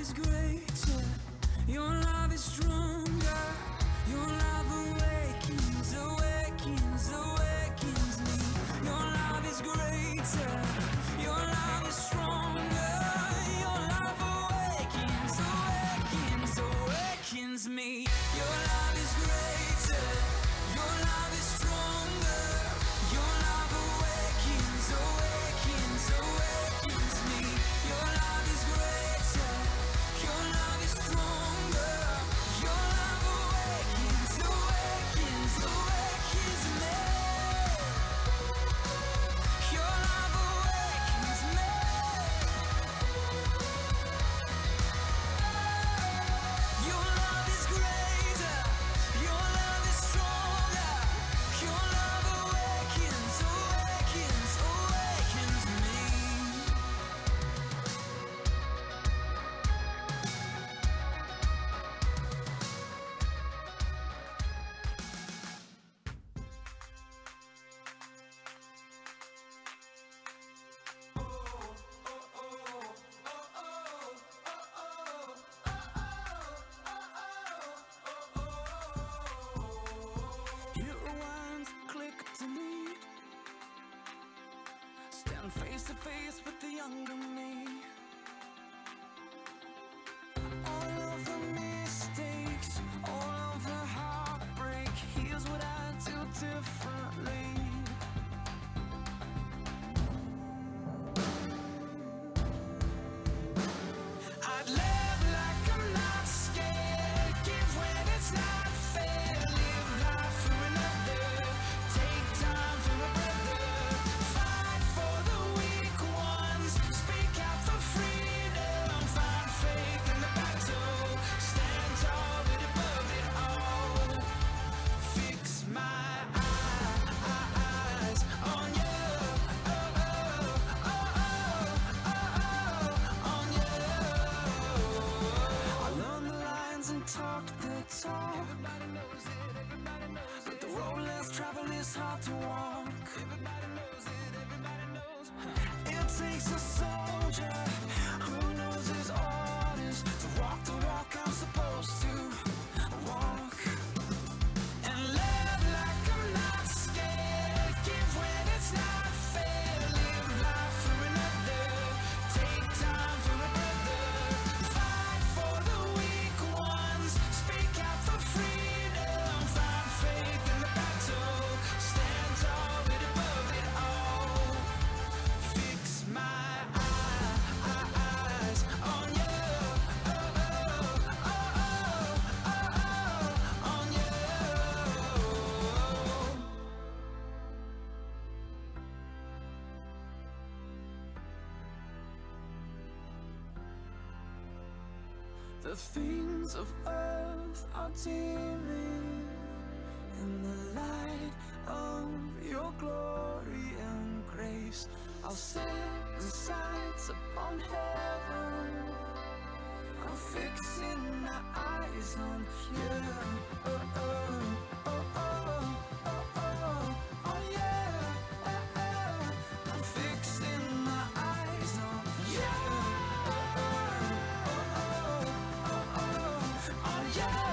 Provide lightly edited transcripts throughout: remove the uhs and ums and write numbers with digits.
is greater, your love is stronger, your love awakens, awakens, awakens me. Your love is greater, your love is stronger, your love awakens, awakens, awakens me. Your love is greater, your love is stronger, your love awakens, awakens, awakens me. Your love is greater, your love is stronger, your love awakens, awakens, awakens me. Your love awakens me. Your love is greater, your love is stronger, your love awakens, awakens, awakens me. It rewinds, click to me. Stand face to face with the younger me. All of the mistakes, all of the heartbreak. Here's what I do differently. I'd live like I'm not scared. Give when it's not fair. Live life for another. Take time for a brother. Fight for the weak ones. Speak out for freedom. Find faith in the battle. Stand tall but above it all. Fix my eyes on you. On you. I learned the lines and talked the talk. Everybody knows it, everybody knows it. But the road less traveled is hard to walk. Everybody knows it, everybody knows it. It takes a soldier who knows his orders to walk the walk I'm supposed to walk. And live like I'm not scared. Give when it's not fair. Live life for another. Take time for a brother. Fight for the weak ones. Speak out for freedom. Find faith in the battle. Stand tall but above it all. Fix my eyes on you. On you. The things of earth are dimming in the light of your glory and grace. I'll set the sights upon heaven. I'm fixing my eyes on you. Oh, oh, oh, oh, oh, oh, oh, yeah. I'm fixing my eyes on you. Oh, oh, oh, oh, oh,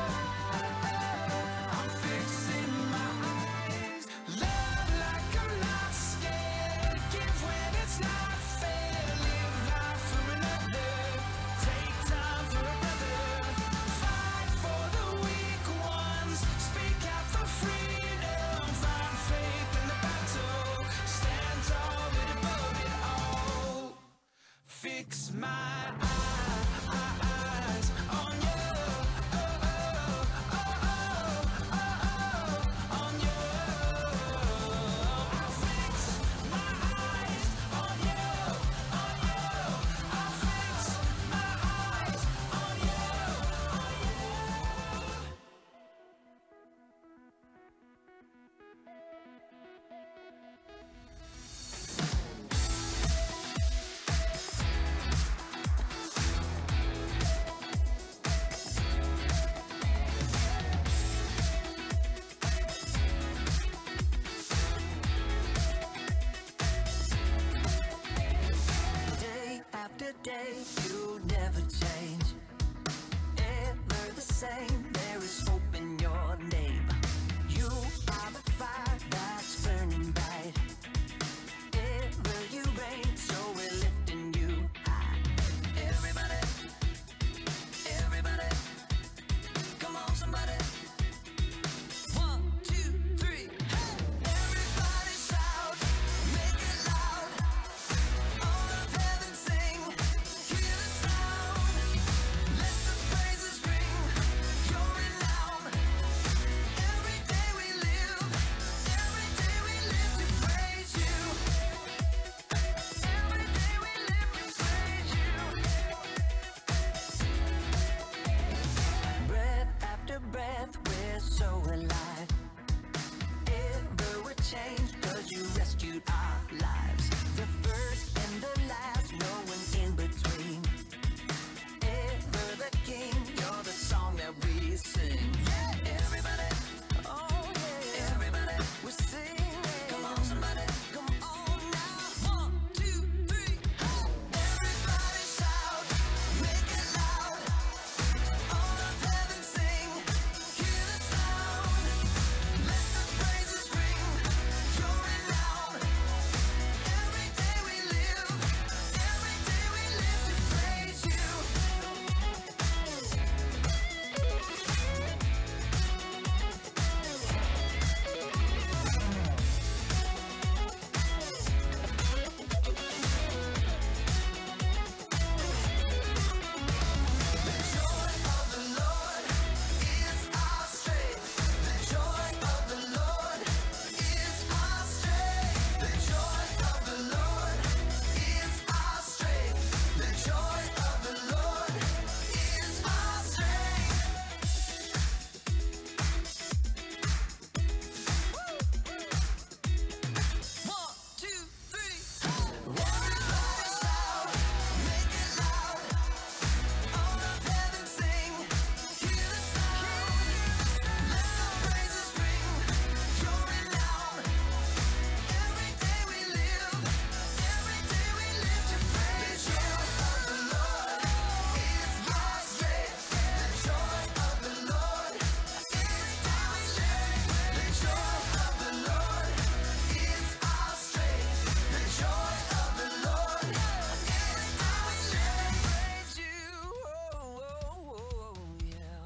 yeah. I'm fixing my eyes. Love like I'm not scared. Give when it's not fair. Live life for another. Take time for a brother. Fight for the weak ones. Speak out for freedom. Find faith in the battle. Stand tall but above it all. Fix my eyes on you. On you. I'll fix my eyes on you. today, you never change. Ever the same, there is hope in your name. You are the fire that's burning bright. Ever you reign, so we're lifting you high. Everybody, everybody, come on somebody. 1, 2, 3, hey! Everybody shout, make it loud. All of heaven sing, hear the sound. Let the praises ring, your renown. Every day we live to praise you. Every day we live to praise you. Breath after breath, we're so alive. Ever a change, 'cause you rescued our lives. The first and the last, no one in between. Ever the king, you're the song that we sing. Yeah, everybody, oh yeah, everybody, we're singing. Come on somebody, come on now. 1, 2, 3, hey! Everybody shout, make it loud. All of heaven sing, hear the sound. Let the praises ring, your renown. Every day we live to praise you. The joy of the Lord is our strength. The joy of the Lord is our strength. The joy of the Lord is our strength. The joy of the Lord is our strength. 1, 2, 3, hey! Everybody shout, make it loud. All of heaven sing, hear the sound. Let the praises ring, your renown. Every day we live to praise you. The Lord is our strength. The joy of the Lord is our strength. The joy of the Lord is our strength. The joy of the Lord is our strength. Praise you, oh, yeah.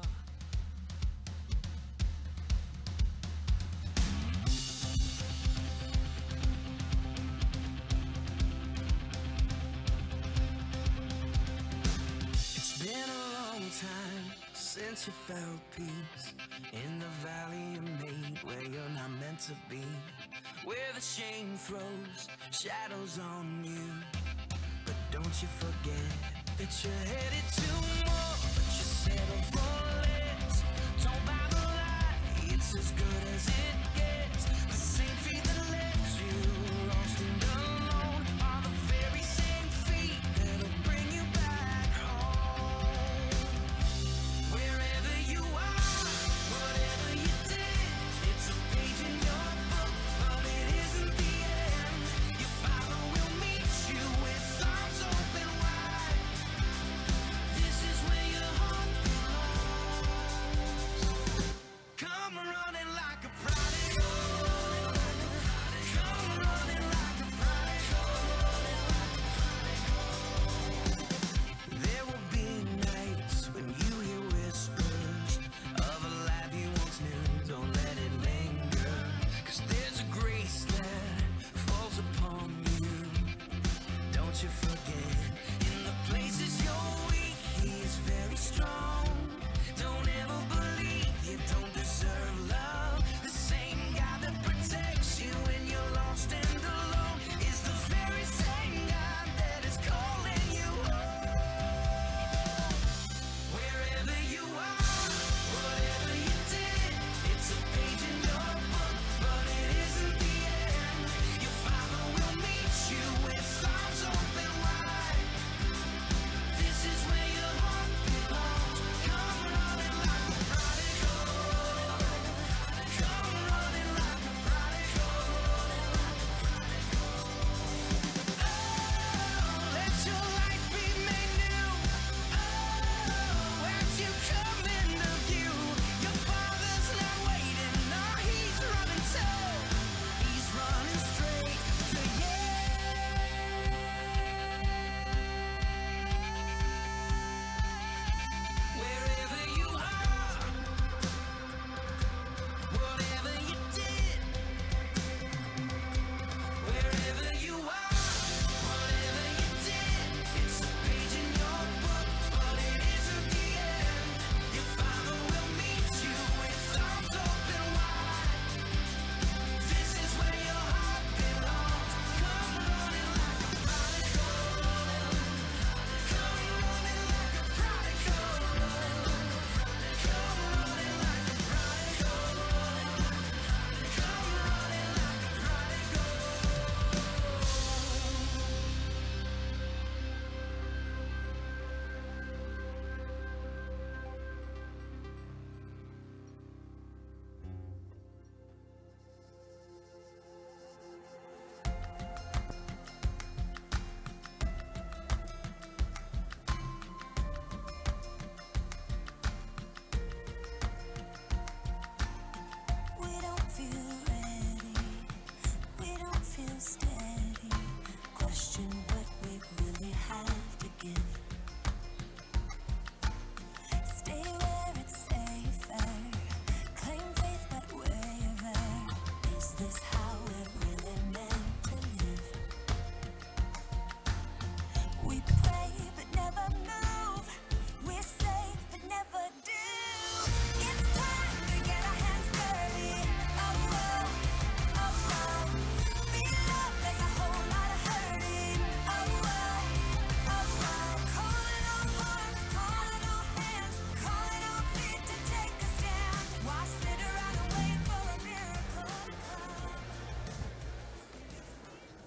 It's been a long time since you felt peace in the valley you made where you're not meant to be, where the shame throws shadows on you. But don't you forget that you're headed to more, but you settle for less. Don't buy the lie, it's as good as it gets. The same feet that left you lost and alone are the very same feet that'll bring you back home. Wherever you are, whatever you did, it's a page in your book, but it isn't the end. Your Father will meet you with arms open wide. This is where your heart belongs. Come running like a prodigal.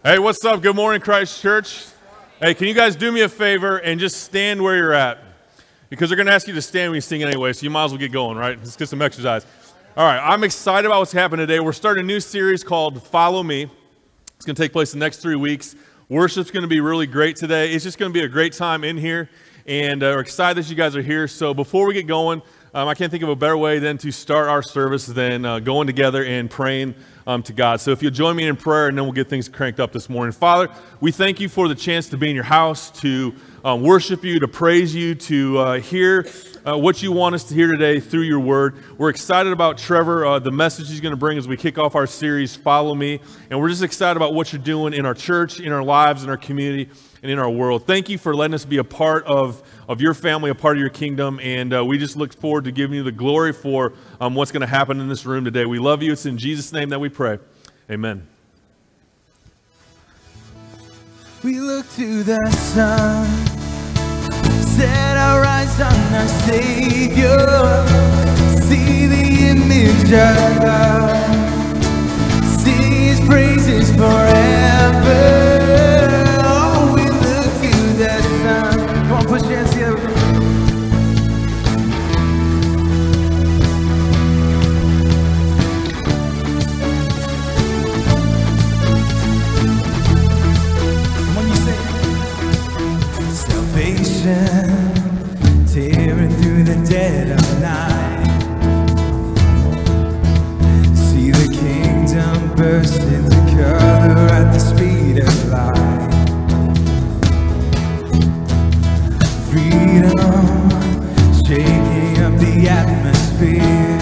Hey, what's up? Good morning, Christ Church. Hey, can you guys do me a favor and just stand where you're at? Because they're going to ask you to stand when you sing anyway, so you might as well get going, right? Let's get some exercise. All right, I'm excited about what's happening today. We're starting a new series called Follow Me. It's going to take place the next 3 weeks. Worship's going to be really great today. It's just going to be a great time in here, and we're excited that you guys are here. So before we get going, I can't think of a better way than to start our service than going together and praying to God. So if you'll join me in prayer, and then we'll get things cranked up this morning. Father, we thank you for the chance to be in your house, to worship you, to praise you, to hear what you want us to hear today through your word. We're excited about Trevor, the message he's going to bring as we kick off our series, Follow Me. And we're just excited about what you're doing in our church, in our lives, in our community, and in our world. Thank you for letting us be a part of your family, a part of your kingdom. And we just look forward to giving you the glory for what's going to happen in this room today. We love you. It's in Jesus' name that we pray. Amen. We look to the sun, set our eyes on our Savior, see the image of God, sing His praises forever. Oh, we look to the sun. Come on, push your hands together. Tearing through the dead of night, see the kingdom burst into color at the speed of light. Freedom shaking up the atmosphere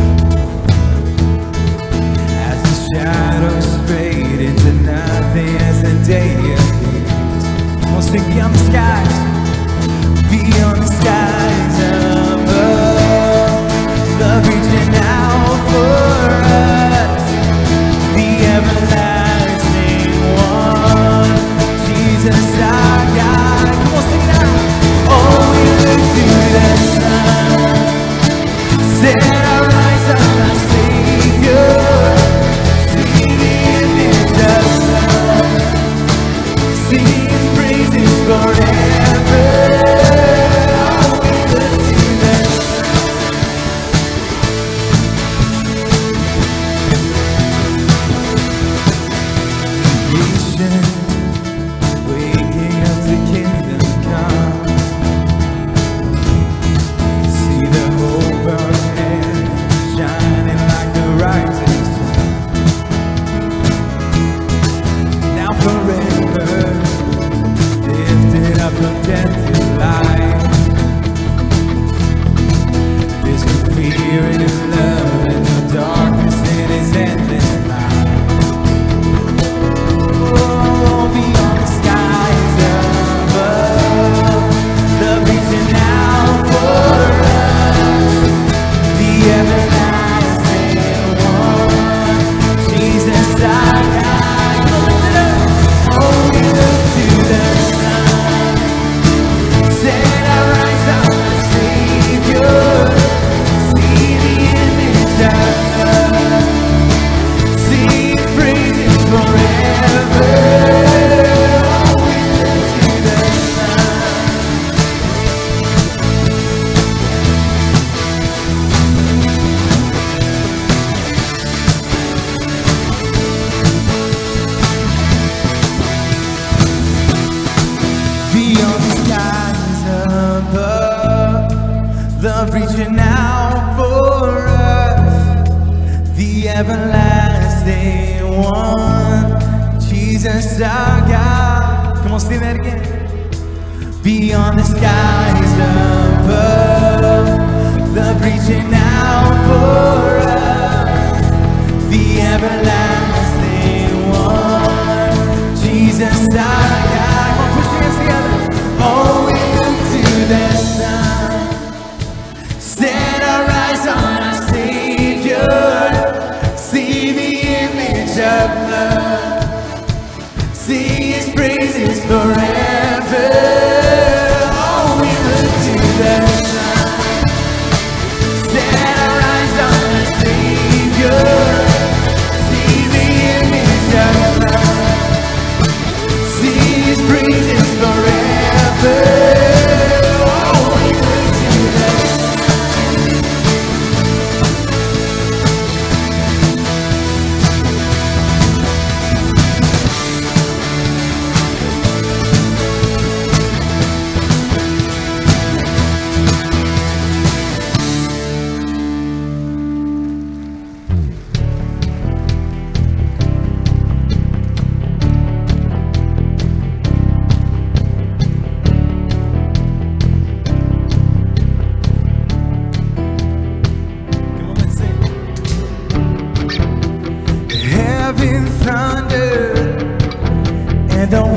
as the shadows fade into nothing as the day appears. We'll sing beyond the skies. Beyond the skies above, love reaching out for us, the everlasting one, Jesus our God. Come on, sing it out. Oh, we look to the sun, set our eyes on our Savior, see the image of God, sing His praises forever. Reaching out for us, the everlasting one, Jesus our God. Come on, sing that again. Beyond the skies above, love reaching out for us, the everlasting one, Jesus our God. Come on, push your hands together. Oh, we look to the sun, set our eyes on our Savior, see the image of love, sing His praises forever. Oh, we look to the sun, set our eyes on our Savior, see the image of love,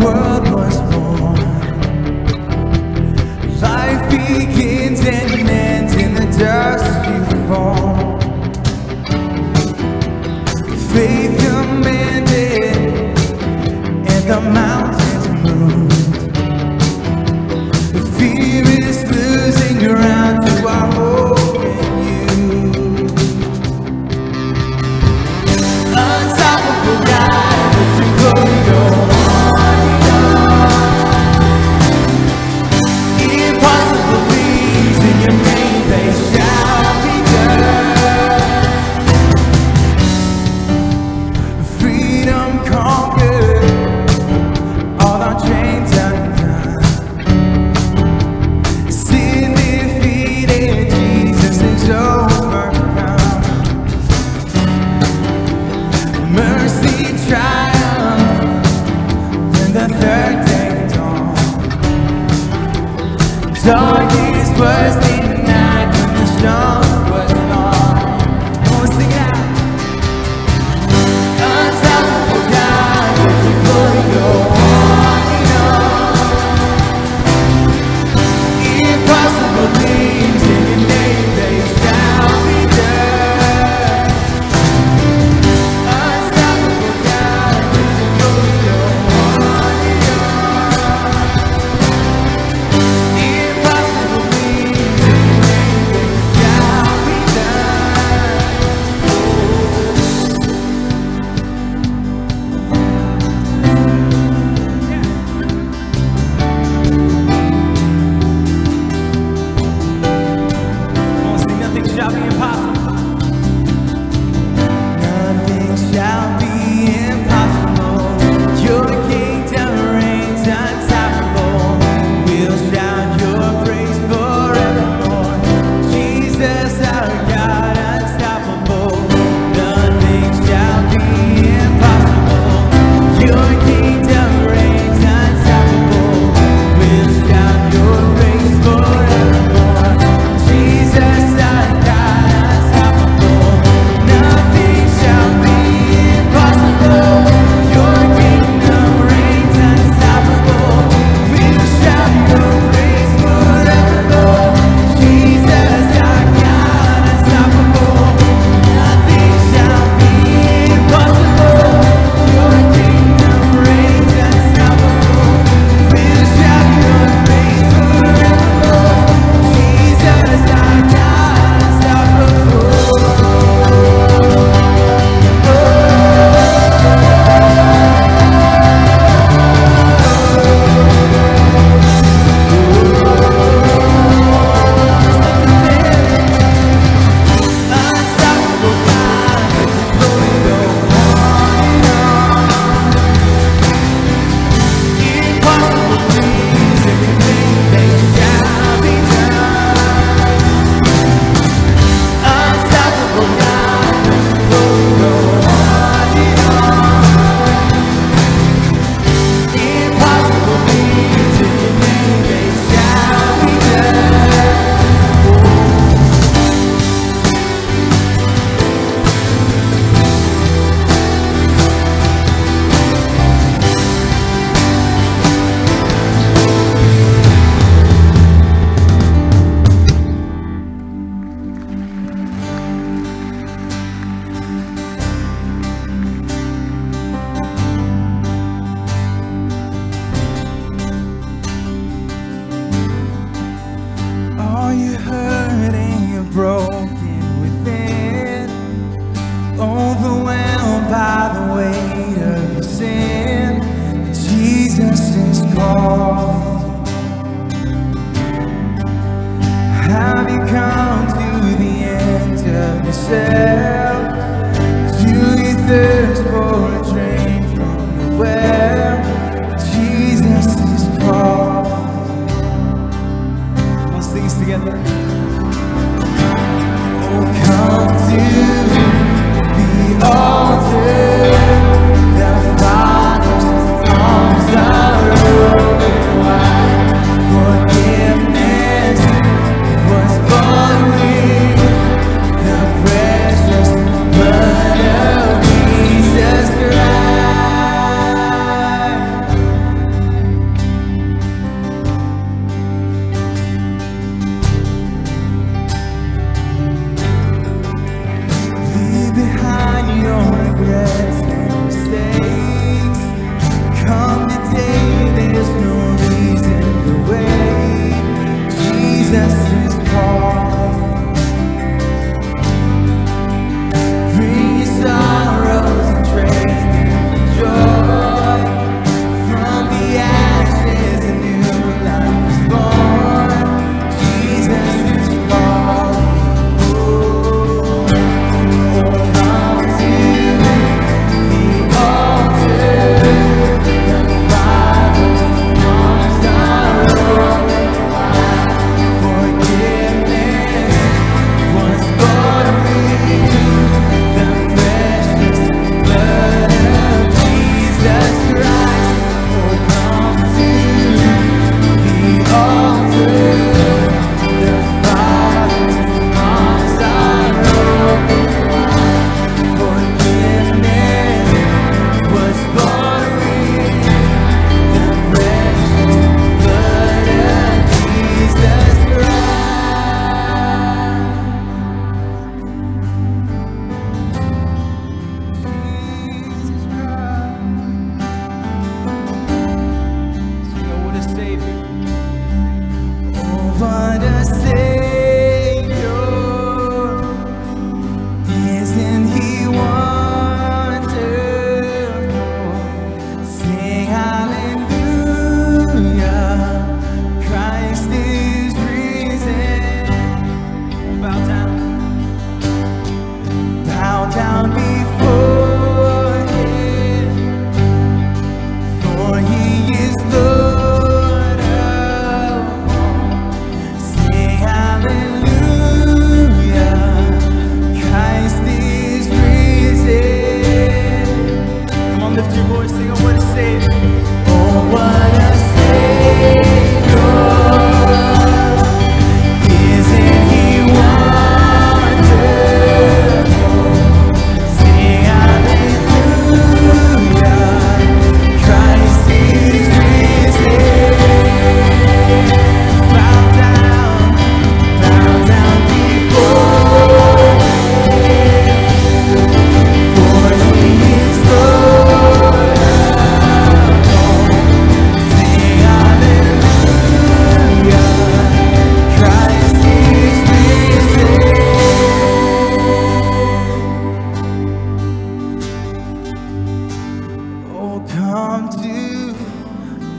world was born. Life begins and ends in the dust you fall. Faith commanded and the mountains moved. Fear is losing ground to our hope in you. Unstoppable God, let your glory go on and on. Impossible things in your name, they shall be done. Freedom conquered, all our chains undone. Sin defeated, Jesus is overcome. Mercy triumphed when the third day dawned. Darkness was denied when the storm was gone. Oh, sing it out. Unstoppable God, let your glory go on and on. Impossible things in your name, they shall be done. Unstoppable God, let your glory go on and on. Impossible things in your name, they shall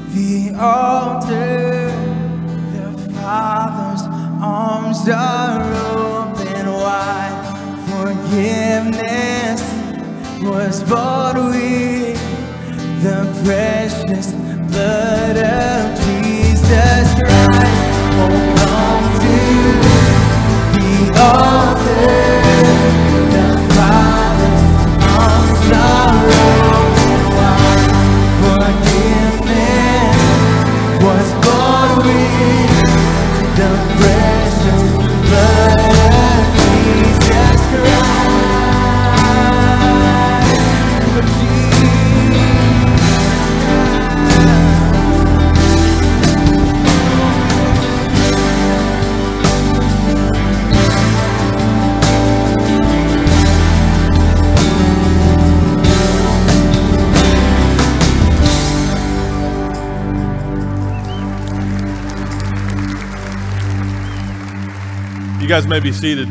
the altar. The Father's arms are open wide. Forgiveness was bought with the precious blood of Jesus Christ. Oh, come to the altar. The Father's arms are open wide. Forgiveness was bought with the precious blood of Jesus Christ. You guys may be seated.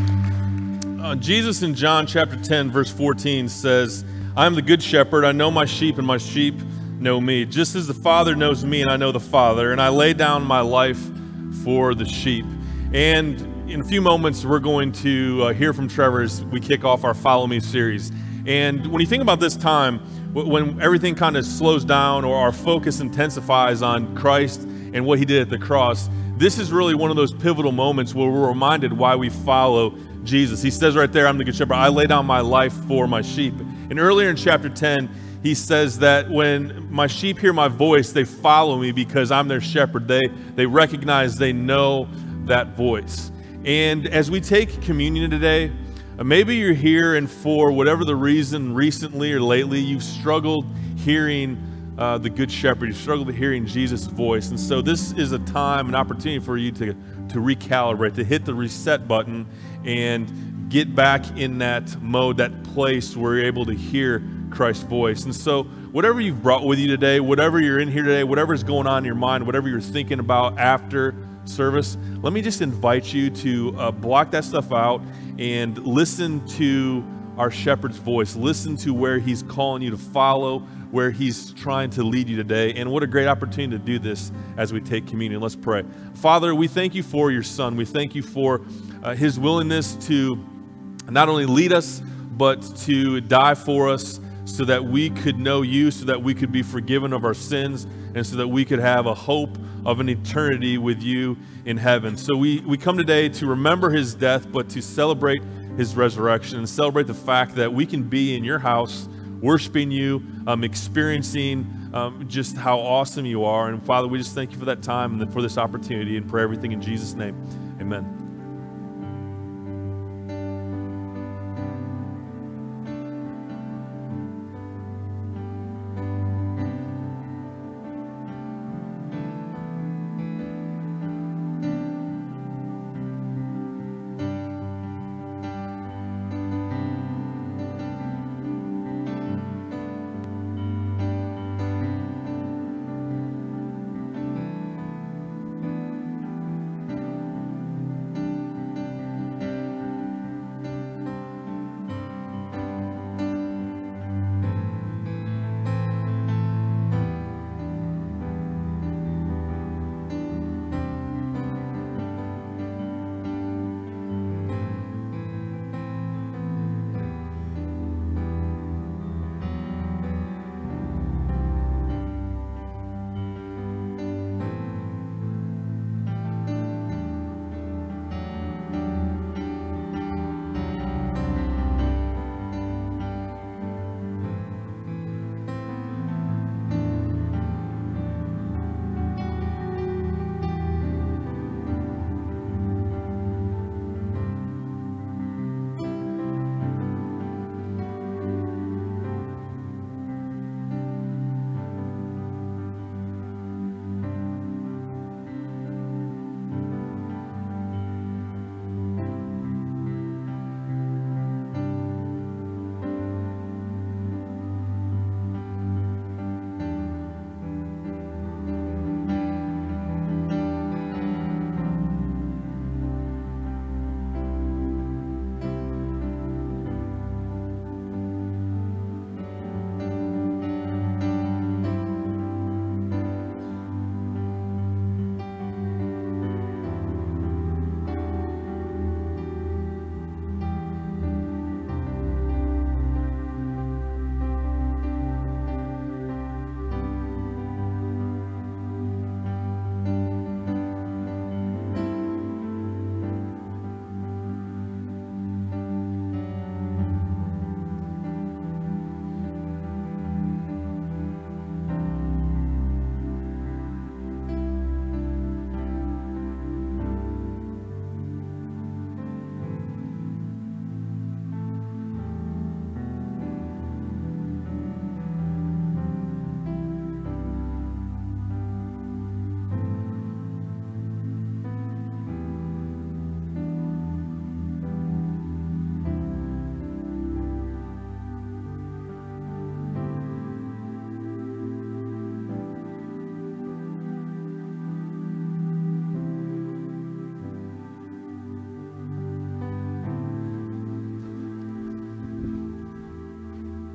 Jesus in John chapter 10, verse 14 says, I am the good shepherd. I know my sheep, and my sheep know me. Just as the Father knows me, and I know the Father, and I lay down my life for the sheep. And in a few moments, we're going to hear from Trevor as we kick off our Follow Me series. And when you think about this time, when everything kind of slows down or our focus intensifies on Christ and what he did at the cross, this is really one of those pivotal moments where we're reminded why we follow Jesus. He says right there, I'm the good shepherd. I lay down my life for my sheep. And earlier in chapter 10, he says that when my sheep hear my voice, they follow me because I'm their shepherd. They recognize, they know that voice. And as we take communion today, maybe you're here and for whatever the reason, recently or lately, you've struggled hearing the Good Shepherd. You struggled with hearing Jesus' voice. And so this is a time, an opportunity for you to recalibrate, to hit the reset button and get back in that mode, that place where you're able to hear Christ's voice. And so whatever you've brought with you today, whatever you're in here today, whatever's going on in your mind, whatever you're thinking about after service, let me just invite you to block that stuff out and listen to our shepherd's voice. Listen to where he's calling you to follow, where he's trying to lead you today. And what a great opportunity to do this as we take communion. Let's pray. Father, we thank you for your son. We thank you for his willingness to not only lead us, but to die for us so that we could know you, so that we could be forgiven of our sins, and so that we could have a hope of an eternity with you in heaven. So we come today to remember his death, but to celebrate his resurrection and celebrate the fact that we can be in your house, worshiping you, experiencing just how awesome you are. And Father, we just thank you for that time and for this opportunity, and pray everything in Jesus' name. Amen.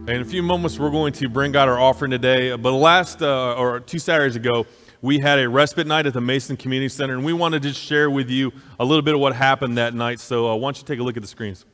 In a few moments, we're going to bring out our offering today. But last, or 2 Saturdays ago, we had a respite night at the Mason Community Center, and we wanted to just share with you a little bit of what happened that night. So why don't you take a look at the screens.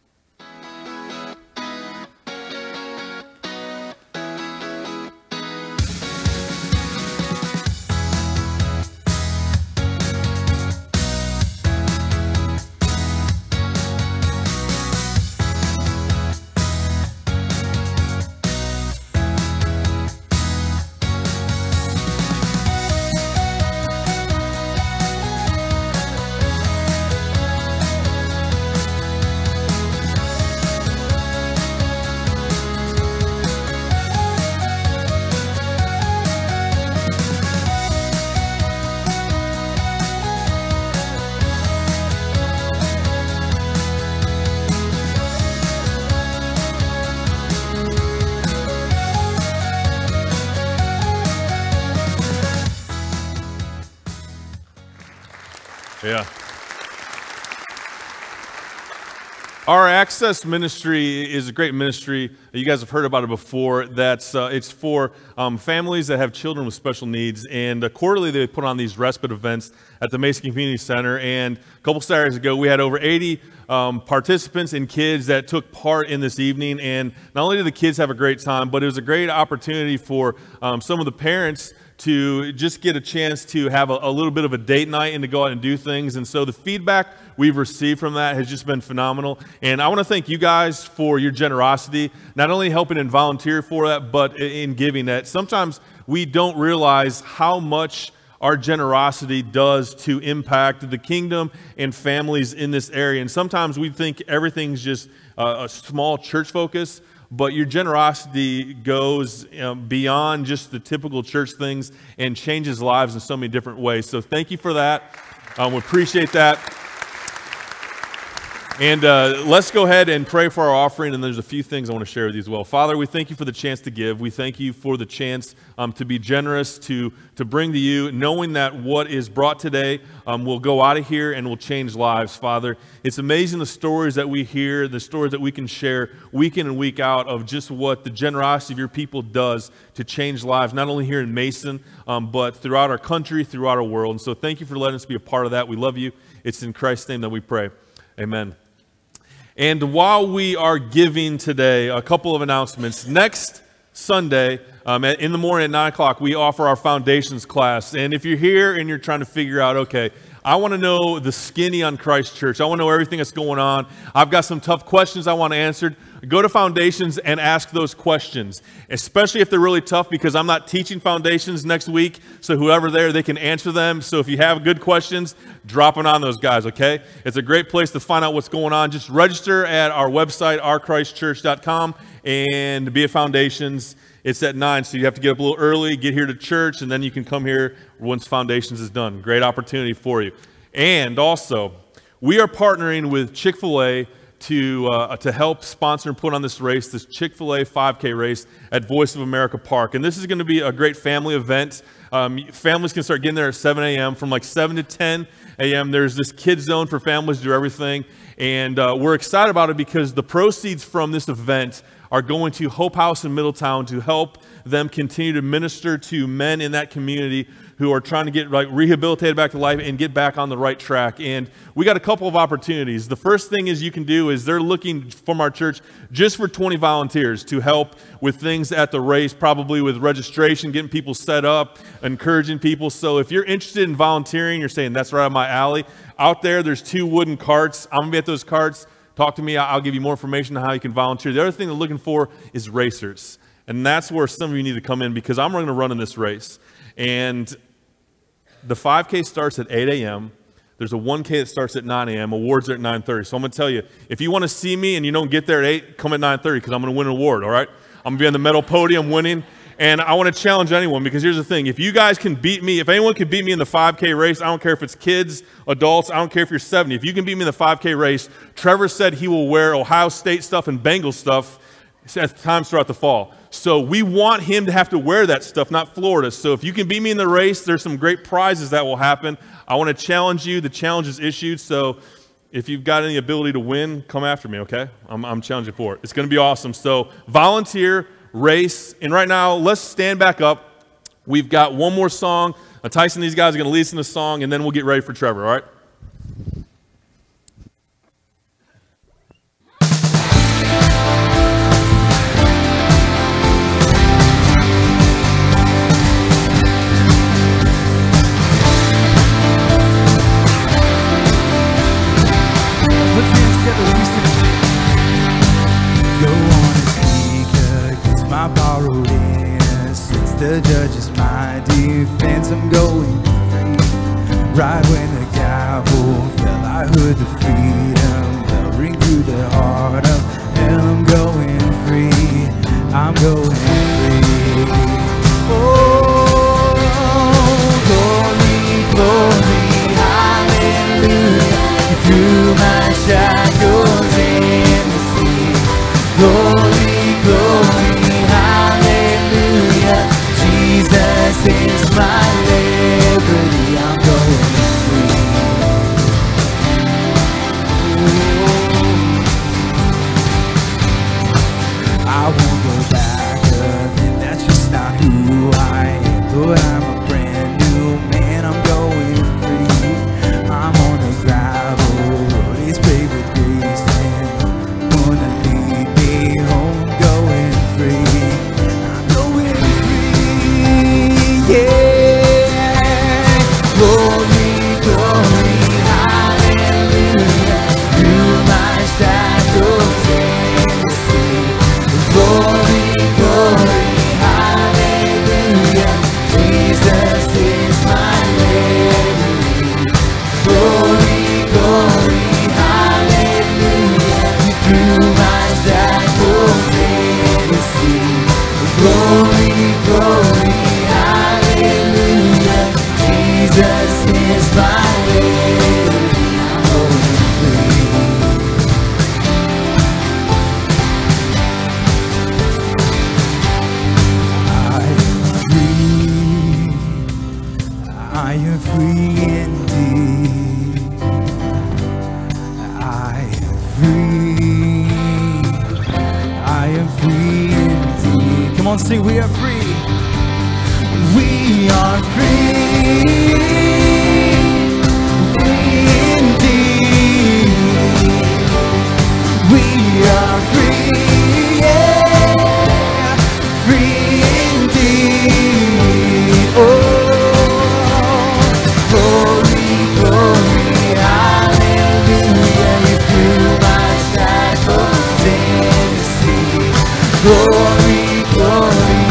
Yeah. Our Access ministry is a great ministry. You guys have heard about it before. It's for families that have children with special needs. And quarterly, they put on these respite events at the Mason Community Center. And a couple Saturdays ago, we had over 80 participants and kids that took part in this evening. And not only did the kids have a great time, but it was a great opportunity for some of the parents to just get a chance to have a little bit of a date night and to go out and do things. And so the feedback we've received from that has just been phenomenal. And I want to thank you guys for your generosity, not only helping and volunteer for that, but in giving that. Sometimes we don't realize how much our generosity does to impact the kingdom and families in this area. And sometimes we think everything's just a small church focus, but your generosity goes beyond just the typical church things and changes lives in so many different ways. So thank you for that. We appreciate that. And let's go ahead and pray for our offering, and there's a few things I want to share with you as well. Father, we thank you for the chance to give. We thank you for the chance to be generous, to bring to you, knowing that what is brought today will go out of here and will change lives, Father. It's amazing the stories that we hear, the stories that we can share week in and week out of just what the generosity of your people does to change lives, not only here in Mason, but throughout our country, throughout our world. And so thank you for letting us be a part of that. We love you. It's in Christ's name that we pray. Amen. And while we are giving today, a couple of announcements. Next Sunday, in the morning at 9 o'clock, we offer our foundations class. And if you're here and you're trying to figure out, okay, I want to know the skinny on Christ Church. I want to know everything that's going on. I've got some tough questions I want answered. Go to Foundations and ask those questions, especially if they're really tough, because I'm not teaching Foundations next week. So whoever there, they can answer them. So if you have good questions, drop it on those guys, okay? It's a great place to find out what's going on. Just register at our website, ourchristchurch.com, and be at Foundations. It's at 9, so you have to get up a little early, get here to church, and then you can come here once Foundations is done. Great opportunity for you. And also, we are partnering with Chick-fil-A to help sponsor and put on this race, this Chick-fil-A 5K race at Voice of America Park. And this is going to be a great family event. Families can start getting there at 7 a.m. From like 7 to 10 a.m. There's this kids zone for families to do everything. And we're excited about it because the proceeds from this event are going to Hope House in Middletown to help them continue to minister to men in that community who are trying to get rehabilitated back to life and get back on the right track. And we got a couple of opportunities. The first thing is you can do is they're looking from our church just for 20 volunteers to help with things at the race, probably with registration, getting people set up, encouraging people. So if you're interested in volunteering, you're saying that's right up my alley. Out there's 2 wooden carts. I'm going to be at those carts. Talk to me. I'll give you more information on how you can volunteer. The other thing they're looking for is racers. And that's where some of you need to come in, because I'm going to run in this race. And the 5K starts at 8 a.m. There's a 1K that starts at 9 a.m. Awards are at 9:30. So I'm going to tell you, if you want to see me and you don't get there at 8, come at 9:30, because I'm going to win an award, all right? I'm going to be on the medal podium winning. And I want to challenge anyone, because here's the thing. If you guys can beat me, if anyone can beat me in the 5K race, I don't care if it's kids, adults, I don't care if you're 70. If you can beat me in the 5K race, Trevor said he will wear Ohio State stuff and Bengals stuff at times throughout the fall. So we want him to have to wear that stuff, not Florida. So if you can beat me in the race, there's some great prizes that will happen. I want to challenge you. The challenge is issued. So if you've got any ability to win, come after me, okay? I'm challenging for it. It's going to be awesome. So volunteer, race, and right now, let's stand back up. We've got one more song. Tyson, these guys are going to lead us in the song, and then we'll get ready for Trevor, all right? The judge is my defense, I'm going free. Right when the gavel fell, I heard the freedom bell ring through the heart of hell. I'm going free, I'm going free. Oh, glory, glory, hallelujah. You threw my shackles in the sea. Glory, glory, hallelujah. Jesus is my liberty, I'm going free. I won't go back again, that's just not who I am. Lord, I'm a brand new man, I'm going free. I'm on the gravel road, it's paved with grace and gonna lead me home, going free. Yeah, glory, glory, hallelujah. Through my shackles in the sea. Glory, glory, hallelujah. Jesus is my liberty. Glory, glory, hallelujah. You threw my shackles in the sea. Glory, glory, hallelujah, Jesus is my liberty, I'm going free. I am free indeed. I am free indeed. Come on, sing, we are free. We are free, free indeed. We are free, yeah, free indeed. Oh, glory, glory, hallelujah. You threw my shackles in the sea. Glory, glory,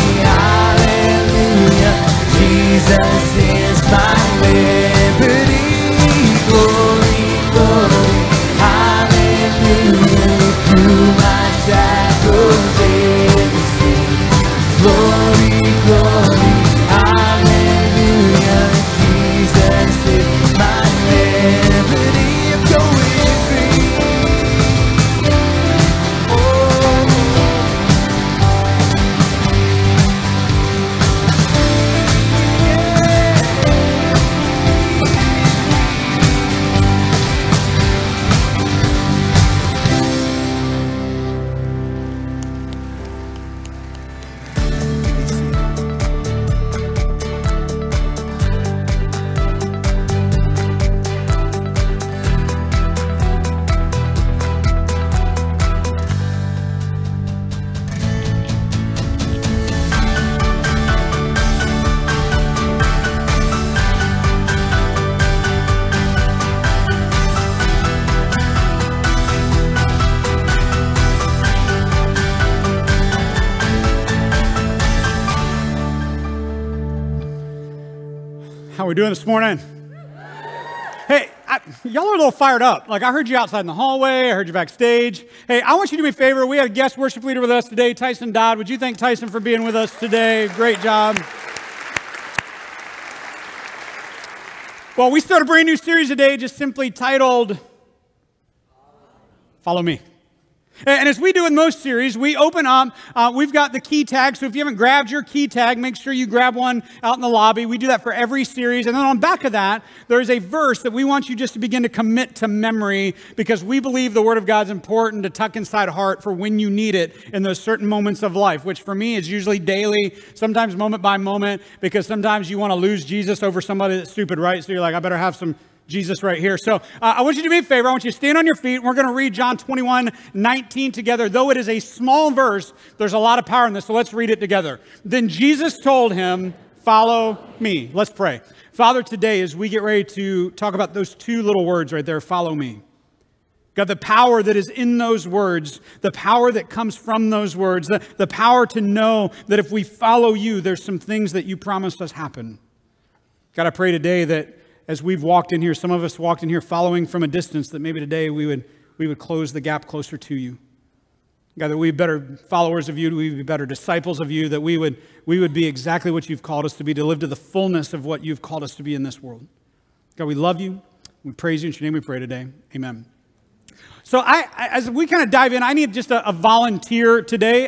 Jesus is my liberty. Glory, glory, hallelujah. Through my shackles in the sea. Glory, glory, hallelujah. Jesus is my liberty. I'm going free. How we doing this morning? Hey, y'all are a little fired up. Like, I heard you outside in the hallway. I heard you backstage. Hey, I want you to do me a favor. We have a guest worship leader with us today, Tyson Dodd. Would you thank Tyson for being with us today? Great job. Well, we start a brand new series today just simply titled Follow Me. And as we do in most series, we open up, we've got the key tag. So if you haven't grabbed your key tag, make sure you grab one out in the lobby. We do that for every series. And then on the back of that, there's a verse that we want you just to begin to commit to memory, because we believe the Word of God's important to tuck inside heart for when you need it in those certain moments of life, which for me is usually daily, sometimes moment by moment, because sometimes you want to lose Jesus over somebody that's stupid, right? So you're like, I better have some Jesus right here. So I want you to do me a favor. I want you to stand on your feet. We're going to read John 21:19 together. Though it is a small verse, there's a lot of power in this. So let's read it together. Then Jesus told him, follow me. Let's pray. Father, today as we get ready to talk about those two little words right there, follow me. God, the power that is in those words, the power that comes from those words, the power to know that if we follow you, there's some things that you promised us happen. God, I pray today that as we've walked in here, some of us walked in here following from a distance, that maybe today we would close the gap closer to you. God, that we'd be better followers of you, we'd be better disciples of you, that we would be exactly what you've called us to be, to live to the fullness of what you've called us to be in this world. God, we love you. We praise you. In your name we pray today. Amen. So as we kind of dive in, I need just a volunteer today.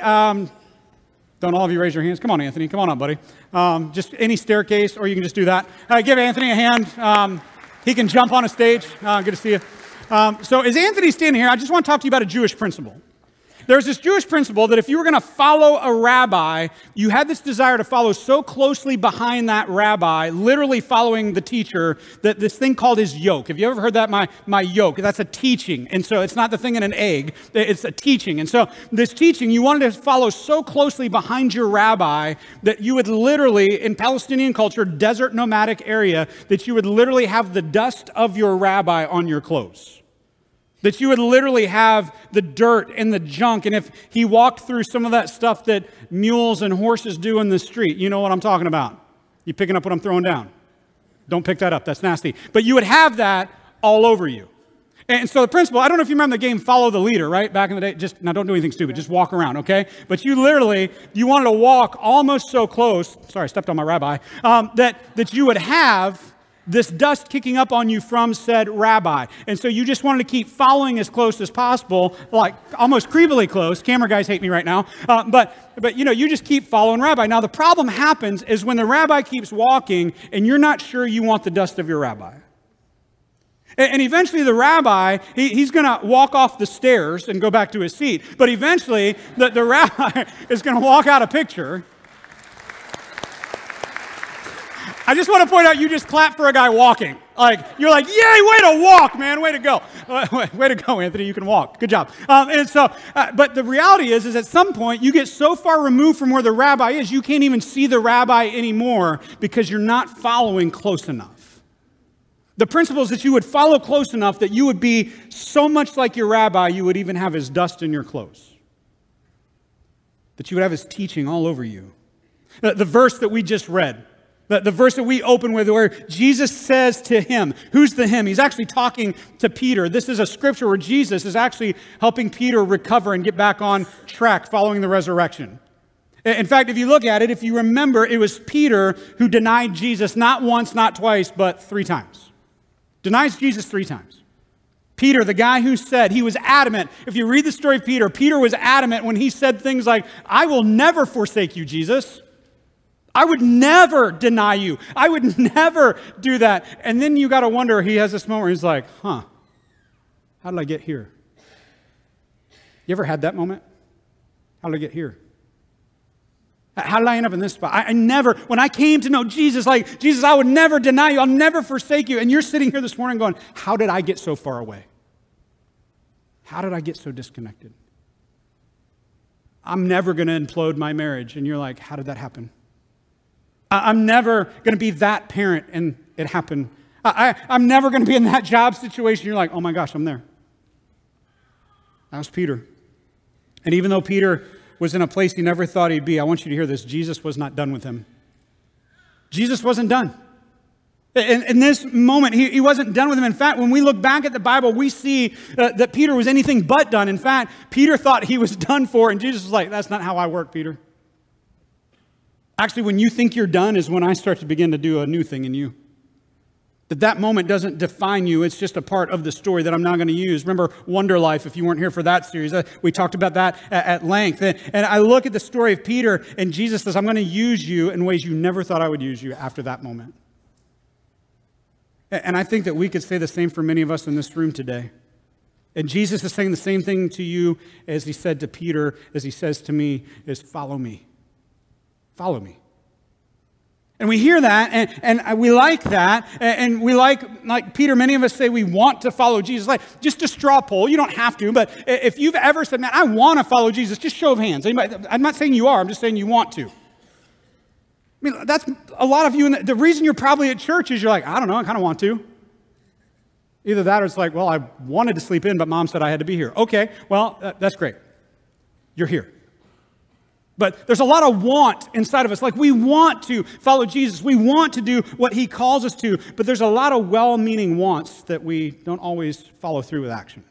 Don't all of you raise your hands? Come on, Anthony. Come on up, buddy. Just any staircase, or you can just do that. Give Anthony a hand. He can jump on a stage. Good to see you. So as Anthony's standing here, I just want to talk to you about a Jewish principle. There's this Jewish principle that if you were going to follow a rabbi, you had this desire to follow so closely behind that rabbi, literally following the teacher, that this thing called his yoke. Have you ever heard that? My yoke. That's a teaching. And so it's not the thing in an egg. It's a teaching. And so this teaching, you wanted to follow so closely behind your rabbi that you would literally, in Palestinian culture, desert nomadic area, that you would literally have the dust of your rabbi on your clothes. That you would literally have the dirt and the junk. And if he walked through some of that stuff that mules and horses do in the street, you know what I'm talking about. You picking up what I'm throwing down? Don't pick that up. That's nasty. But you would have that all over you. And so the principle, I don't know if you remember the game Follow the Leader, right? Back in the day, now don't do anything stupid. Just walk around, okay? But you wanted to walk almost so close. Sorry, I stepped on my rabbi. That you would have this dust kicking up on you from said rabbi. And so you just wanted to keep following as close as possible, like almost creepily close. Camera guys hate me right now. But you just keep following rabbi. Now the problem happens is when the rabbi keeps walking and you're not sure you want the dust of your rabbi. And eventually the rabbi, he's going to walk off the stairs and go back to his seat. But eventually the rabbi is going to walk out of picture. I just want to point out, you just clap for a guy walking. You're like, yay, way to walk, man, way to go. Way to go, Anthony, you can walk. Good job. But the reality is at some point, you get so far removed from where the rabbi is, you can't even see the rabbi anymore because you're not following close enough. The principle is that you would follow close enough that you would be so much like your rabbi, you would even have his dust in your clothes. That you would have his teaching all over you. The verse that we just read, the verse that we open with, where Jesus says to him, who's the him? He's actually talking to Peter. This is a scripture where Jesus is actually helping Peter recover and get back on track following the resurrection. In fact, if you look at it, if you remember, it was Peter who denied Jesus not once, not twice, but 3 times. Denies Jesus 3 times. Peter, the guy who said, he was adamant. If you read the story of Peter, Peter was adamant when he said things like, I will never forsake you, Jesus. I would never deny you. I would never do that. And then you got to wonder, he has this moment where he's like, how did I get here? You ever had that moment? How did I get here? How did I end up in this spot? I never, when I came to know Jesus, Jesus, I would never deny you. I'll never forsake you. And you're sitting here this morning going, how did I get so far away? How did I get so disconnected? I'm never going to implode my marriage. And you're like, how did that happen? I'm never going to be that parent, and it happened. I'm never going to be in that job situation. You're like, oh my gosh, I'm there. That was Peter. And even though Peter was in a place he never thought he'd be, I want you to hear this. Jesus was not done with him. Jesus wasn't done. In this moment, he wasn't done with him. In fact, when we look back at the Bible, we see that Peter was anything but done. In fact, Peter thought he was done for, and Jesus was like, that's not how I work, Peter. Actually, when you think you're done is when I start to begin to do a new thing in you. That moment doesn't define you. It's just a part of the story that I'm not going to use. Remember Wonder Life, if you weren't here for that series. We talked about that at length. And I look at the story of Peter, and Jesus says, I'm going to use you in ways you never thought I would use you after that moment. And I think that we could say the same for many of us in this room today. And Jesus is saying the same thing to you as he said to Peter, as he says to me, is follow me. Follow me. And we hear that, and we like that, and we like Peter, many of us say we want to follow Jesus. Like, just a straw poll, you don't have to, but if you've ever said, man, I want to follow Jesus, just show of hands. Anybody, I'm not saying you are, I'm just saying you want to. I mean, that's a lot of you, and the reason you're probably at church is you're like, I don't know, I kind of want to. Either that or it's like, well, I wanted to sleep in, but mom said I had to be here. Okay, well, that's great. You're here. But there's a lot of want inside of us. Like, we want to follow Jesus. We want to do what he calls us to. But there's a lot of well-meaning wants that we don't always follow through with action.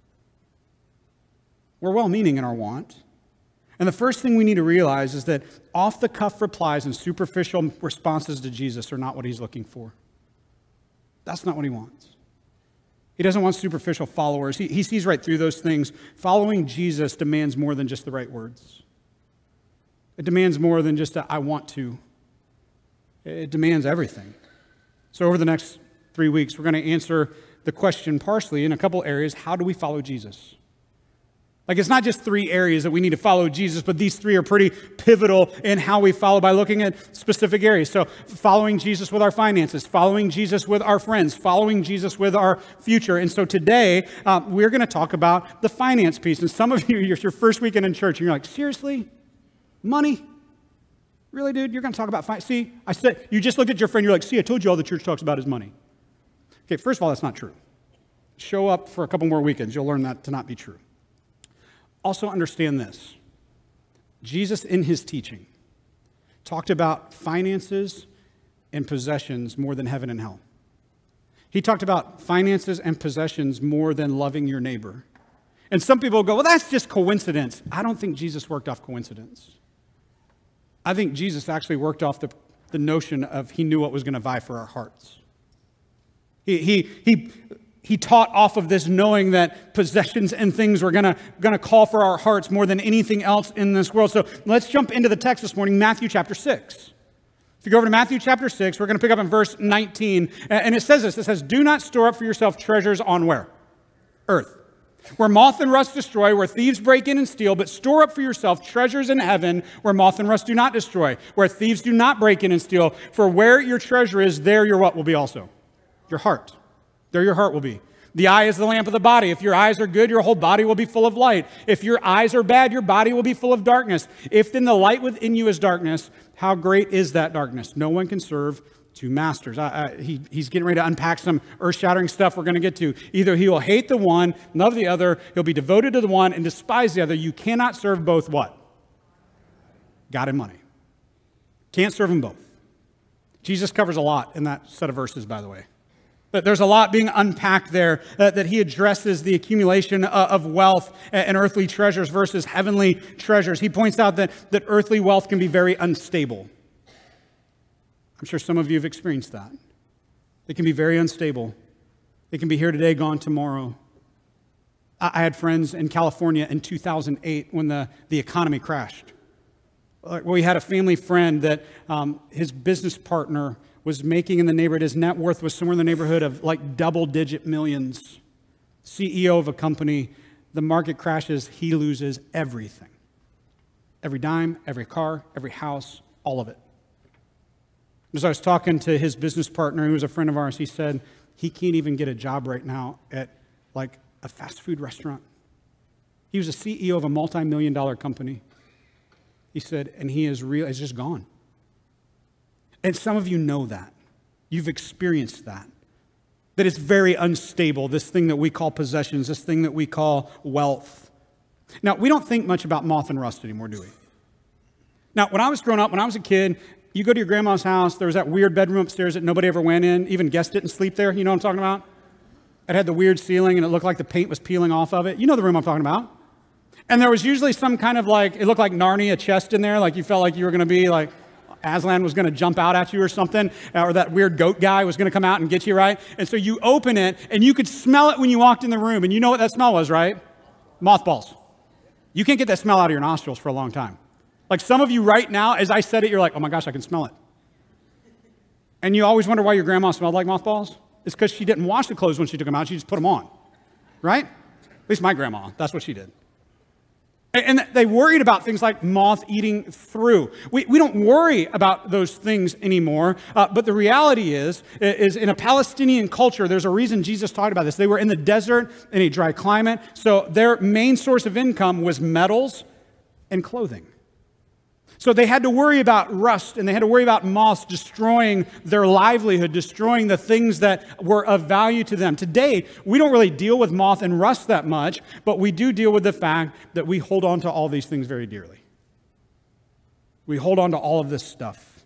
We're well-meaning in our want. And the first thing we need to realize is that off-the-cuff replies and superficial responses to Jesus are not what he's looking for. That's not what he wants. He doesn't want superficial followers. He sees right through those things. Following Jesus demands more than just the right words. It demands more than just a, I want to. It demands everything. So over the next 3 weeks, we're going to answer the question partially in a couple areas. How do we follow Jesus? Like, it's not just 3 areas that we need to follow Jesus, but these 3 are pretty pivotal in how we follow by looking at specific areas. So following Jesus with our finances, following Jesus with our friends, following Jesus with our future. And so today, we're going to talk about the finance piece. And some of you, it's your first weekend in church, and you're like, seriously? Money? Really, dude? You're going to talk about finance? See, I said, you just looked at your friend, you're like, see, I told you all the church talks about is money. Okay, first of all, that's not true. Show up for a couple more weekends, you'll learn that to not be true. Also understand this. Jesus, in his teaching, talked about finances and possessions more than heaven and hell. He talked about finances and possessions more than loving your neighbor. And some people go, well, that's just coincidence. I don't think Jesus worked off coincidence. I think Jesus actually worked off the notion of he knew what was going to vie for our hearts. He taught off of this knowing that possessions and things were going to call for our hearts more than anything else in this world. So let's jump into the text this morning, Matthew chapter 6. If you go over to Matthew chapter 6, we're going to pick up in verse 19. And it says this. It says, do not store up for yourself treasures on where? Earth. Where moth and rust destroy, where thieves break in and steal, but store up for yourself treasures in heaven, where moth and rust do not destroy, where thieves do not break in and steal. For where your treasure is, there your what will be also? Your heart. There your heart will be. The eye is the lamp of the body. If your eyes are good, your whole body will be full of light. If your eyes are bad, your body will be full of darkness. If then the light within you is darkness, how great is that darkness? No one can serve 2 masters. He's getting ready to unpack some earth-shattering stuff we're going to get to. Either he will hate the one, love the other, he'll be devoted to the one, and despise the other. You cannot serve both what? God and money. Can't serve them both. Jesus covers a lot in that set of verses, by the way. There's a lot being unpacked there, that he addresses the accumulation of wealth and earthly treasures versus heavenly treasures. He points out that earthly wealth can be very unstable. I'm sure some of you have experienced that. It can be very unstable. It can be here today, gone tomorrow. I had friends in California in 2008 when the economy crashed. We had a family friend that his business partner was making in the neighborhood. His net worth was somewhere in the neighborhood of like double-digit millions. CEO of a company, the market crashes, he loses everything. Every dime, every car, every house, all of it. As I was talking to his business partner, who was a friend of ours, he said he can't even get a job right now at like a fast food restaurant. He was a CEO of a multi-million-dollar company. He said, and he is it's just gone. And some of you know that. You've experienced that. That it's very unstable, this thing that we call possessions, this thing that we call wealth. Now, we don't think much about moth and rust anymore, do we? Now, when I was growing up, when I was a kid, you go to your grandma's house, there was that weird bedroom upstairs that nobody ever went in, even guests didn't sleep there. You know what I'm talking about? It had the weird ceiling and it looked like the paint was peeling off of it. You know the room I'm talking about. And there was usually some kind of like, it looked like Narnia chest in there, like you felt like you were going to be like Aslan was going to jump out at you or something, or that weird goat guy was going to come out and get you, right? And so you open it, and you could smell it when you walked in the room, and you know what that smell was, right? Mothballs. You can't get that smell out of your nostrils for a long time. Like some of you right now, as I said it, you're like, oh my gosh, I can smell it. And you always wonder why your grandma smelled like mothballs? It's because she didn't wash the clothes when she took them out, she just put them on, right? At least my grandma, that's what she did. And they worried about things like moth eating through. We don't worry about those things anymore, but the reality is in a Palestinian culture, there's a reason Jesus talked about this. They were in the desert, in a dry climate, so their main source of income was metals and clothing. So they had to worry about rust, and they had to worry about moths destroying their livelihood, destroying the things that were of value to them. Today, we don't really deal with moth and rust that much, but we do deal with the fact that we hold on to all these things very dearly. We hold on to all of this stuff.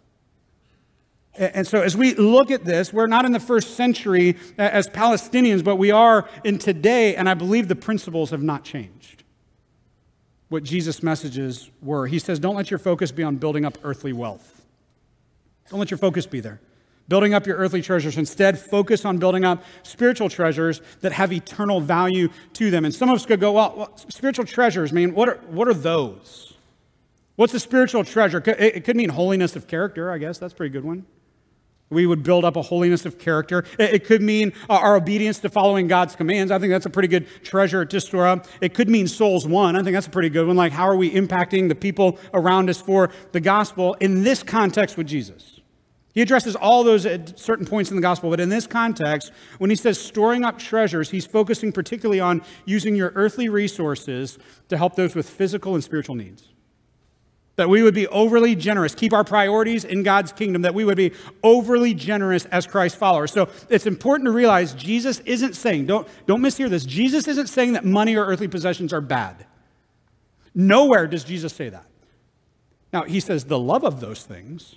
And so as we look at this, we're not in the first century as Palestinians, but we are in today, and I believe the principles have not changed. What Jesus' messages were. He says, don't let your focus be on building up earthly wealth. Don't let your focus be there. Building up your earthly treasures. Instead, focus on building up spiritual treasures that have eternal value to them. And some of us could go, well spiritual treasures, what are those? What's a spiritual treasure? It could mean holiness of character, I guess. That's a pretty good one. We would build up a holiness of character. It could mean our obedience to following God's commands. I think that's a pretty good treasure to store up. It could mean souls won. I think that's a pretty good one. Like, how are we impacting the people around us for the gospel in this context with Jesus? He addresses all those at certain points in the gospel, but in this context, when he says storing up treasures, he's focusing particularly on using your earthly resources to help those with physical and spiritual needs. That we would be overly generous, keep our priorities in God's kingdom, that we would be overly generous as Christ followers. So it's important to realize Jesus isn't saying, don't mishear this, Jesus isn't saying that money or earthly possessions are bad. Nowhere does Jesus say that. Now, he says the love of those things,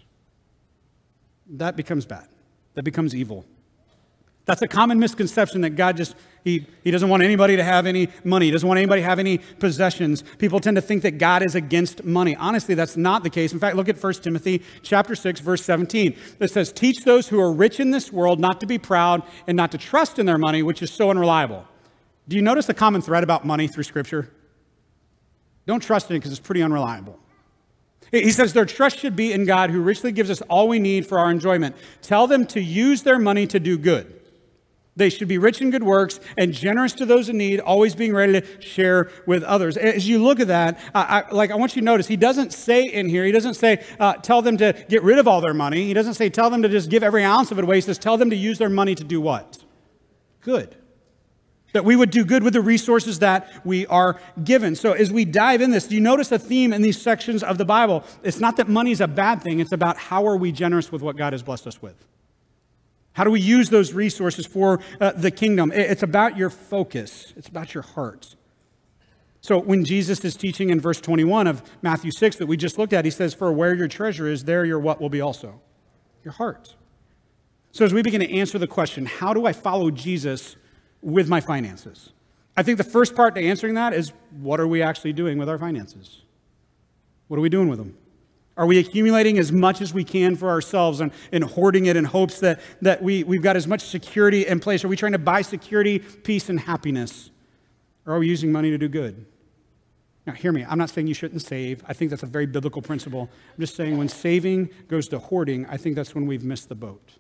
that becomes bad. That becomes evil. That's a common misconception that God he doesn't want anybody to have any money. He doesn't want anybody to have any possessions. People tend to think that God is against money. Honestly, that's not the case. In fact, look at 1 Timothy chapter 6, verse 17. It says, teach those who are rich in this world not to be proud and not to trust in their money, which is so unreliable. Do you notice the common thread about money through Scripture? Don't trust in it because it's pretty unreliable. He says their trust should be in God who richly gives us all we need for our enjoyment. Tell them to use their money to do good. They should be rich in good works and generous to those in need, always being ready to share with others. As you look at that, I want you to notice, he doesn't say in here, he doesn't say, tell them to get rid of all their money. He doesn't say, tell them to just give every ounce of it away. He says, tell them to use their money to do what? Good. That we would do good with the resources that we are given. So as we dive in this, do you notice a theme in these sections of the Bible? It's not that money's a bad thing. It's about how are we generous with what God has blessed us with. How do we use those resources for the kingdom? It's about your focus. It's about your heart. So when Jesus is teaching in verse 21 of Matthew 6 that we just looked at, he says, for where your treasure is, there your what will be also? Your heart. So as we begin to answer the question, how do I follow Jesus with my finances? I think the first part to answering that is, what are we actually doing with our finances? What are we doing with them? Are we accumulating as much as we can for ourselves and hoarding it in hopes that we've got as much security in place? Are we trying to buy security, peace, and happiness? Or are we using money to do good? Now, hear me. I'm not saying you shouldn't save. I think that's a very biblical principle. I'm just saying when saving goes to hoarding, I think that's when we've missed the boat.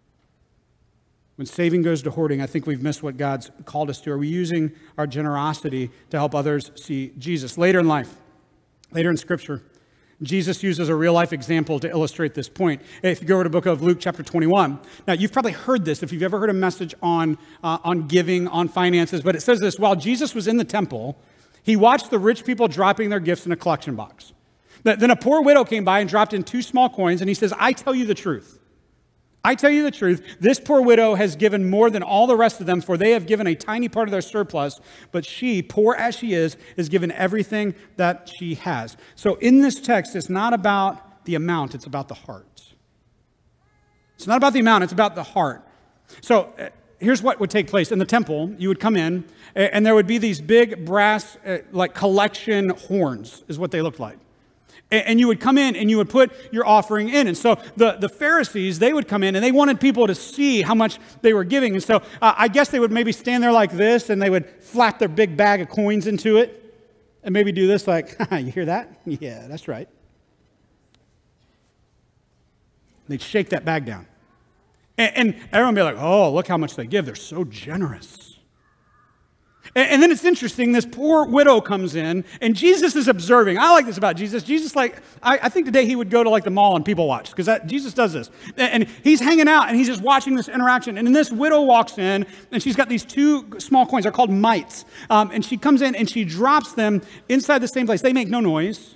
When saving goes to hoarding, I think we've missed what God's called us to. Are we using our generosity to help others see Jesus? Later in life, later in Scripture, Jesus uses a real-life example to illustrate this point. If you go to the book of Luke chapter 21, now you've probably heard this if you've ever heard a message on giving, on finances, but it says this, while Jesus was in the temple, he watched the rich people dropping their gifts in a collection box. Then a poor widow came by and dropped in 2 small coins, and he says, I tell you the truth. I tell you the truth, this poor widow has given more than all the rest of them, for they have given a tiny part of their surplus, but she, poor as she is given everything that she has. So in this text, it's not about the amount, it's about the heart. It's not about the amount, it's about the heart. So here's what would take place. In the temple, you would come in, and there would be these big brass, like collection horns, is what they looked like. And you would come in and you would put your offering in. And so the Pharisees, they would come in and they wanted people to see how much they were giving. And so I guess they would maybe stand there like this and they would flap their big bag of coins into it and maybe do this like, you hear that? Yeah, that's right. They'd shake that bag down. And everyone would be like, oh, look how much they give. They're so generous. And then it's interesting, this poor widow comes in, and Jesus is observing. I like this about Jesus. Jesus, I think today he would go to the mall and people watch, because Jesus does this. And he's hanging out, and he's just watching this interaction. And then this widow walks in, and she's got these 2 small coins. They're called mites. And she comes in, and she drops them inside the same place. They make no noise.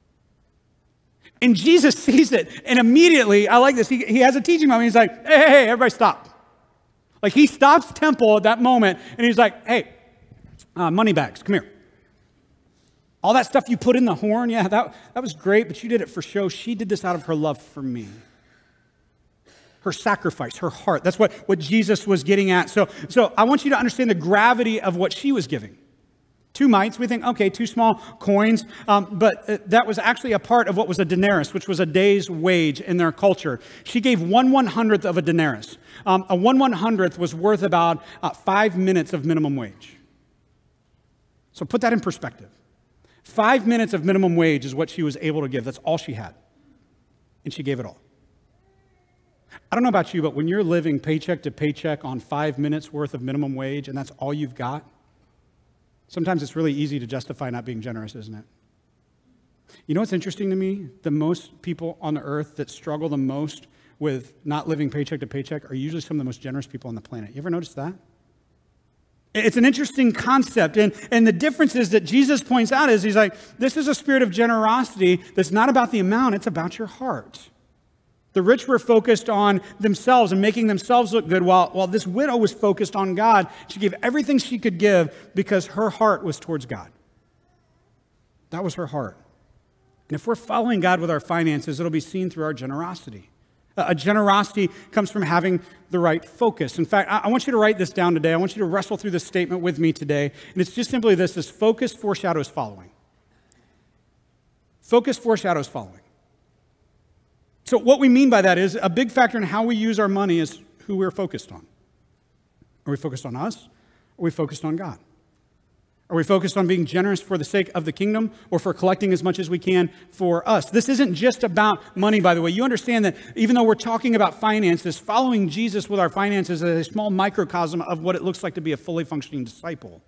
And Jesus sees it, and immediately, I like this, he has a teaching moment. He's like, hey, everybody stop. He stops temple at that moment, and he's like, hey, money bags, come here. All that stuff you put in the horn, yeah, that was great, but you did it for show. She did this out of her love for me. Her sacrifice, her heart. That's what Jesus was getting at. So I want you to understand the gravity of what she was giving. 2 mites, we think, okay, 2 small coins, but that was actually a part of what was a denarius, which was a day's wage in their culture. She gave 1/100th of a denarius. A 1/100th was worth about 5 minutes of minimum wage. So put that in perspective. 5 minutes of minimum wage is what she was able to give. That's all she had. And she gave it all. I don't know about you, but when you're living paycheck to paycheck on 5 minutes worth of minimum wage and that's all you've got, sometimes it's really easy to justify not being generous, isn't it? You know what's interesting to me? The most people on the earth that struggle the most with not living paycheck to paycheck are usually some of the most generous people on the planet. You ever notice that? It's an interesting concept, and the difference is that Jesus points out is he's like, this is a spirit of generosity that's not about the amount, it's about your heart. The rich were focused on themselves and making themselves look good, while this widow was focused on God. She gave everything she could give because her heart was towards God. That was her heart. And if we're following God with our finances, it'll be seen through our generosity. A generosity comes from having the right focus. In fact, I want you to write this down today. I want you to wrestle through this statement with me today. And it's just simply this: focus foreshadows following. Focus foreshadows following. So what we mean by that is a big factor in how we use our money is who we're focused on. Are we focused on us? Or are we focused on God? Are we focused on being generous for the sake of the kingdom, or for collecting as much as we can for us? This isn't just about money, by the way. You understand that even though we're talking about finances, following Jesus with our finances is a small microcosm of what it looks like to be a fully functioning disciple.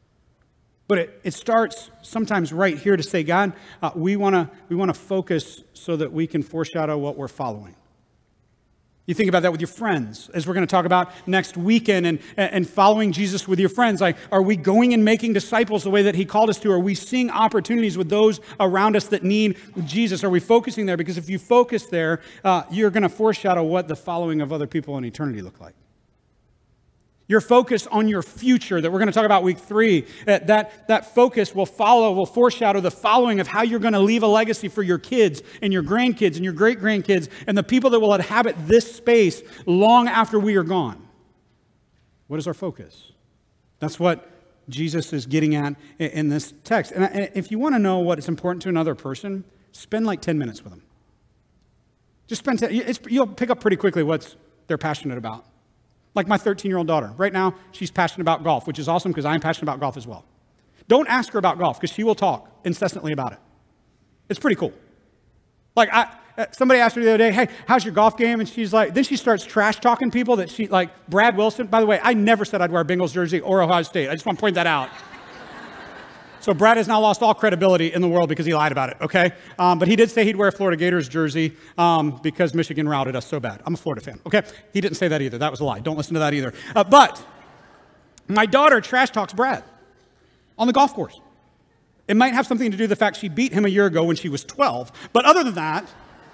But it starts sometimes right here to say, God, we want to focus so that we can foreshadow what we're following. You think about that with your friends, as we're going to talk about next weekend, and following Jesus with your friends. Like, are we going and making disciples the way that he called us to? Are we seeing opportunities with those around us that need Jesus? Are we focusing there? Because if you focus there, you're going to foreshadow what the following of other people in eternity look like. Your focus on your future that we're going to talk about week 3, that focus will foreshadow the following of how you're going to leave a legacy for your kids and your grandkids and your great-grandkids and the people that will inhabit this space long after we are gone. What is our focus? That's what Jesus is getting at in this text. And if you want to know what is important to another person, spend 10 minutes with them. Just spend 10, you'll pick up pretty quickly what they're passionate about. Like my 13-year-old daughter. Right now, she's passionate about golf, which is awesome because I'm passionate about golf as well. Don't ask her about golf because she will talk incessantly about it. It's pretty cool. Somebody asked her the other day, hey, how's your golf game? And she's like, then she starts trash talking people that she, like Brad Wilson. By the way, I never said I'd wear a Bengals jersey or Ohio State. I just want to point that out. So Brad has now lost all credibility in the world because he lied about it, okay? But he did say he'd wear a Florida Gators jersey because Michigan routed us so bad. I'm a Florida fan, okay? He didn't say that either. That was a lie. Don't listen to that either. But my daughter trash talks Brad on the golf course. It might have something to do with the fact she beat him a year ago when she was 12. But other than that,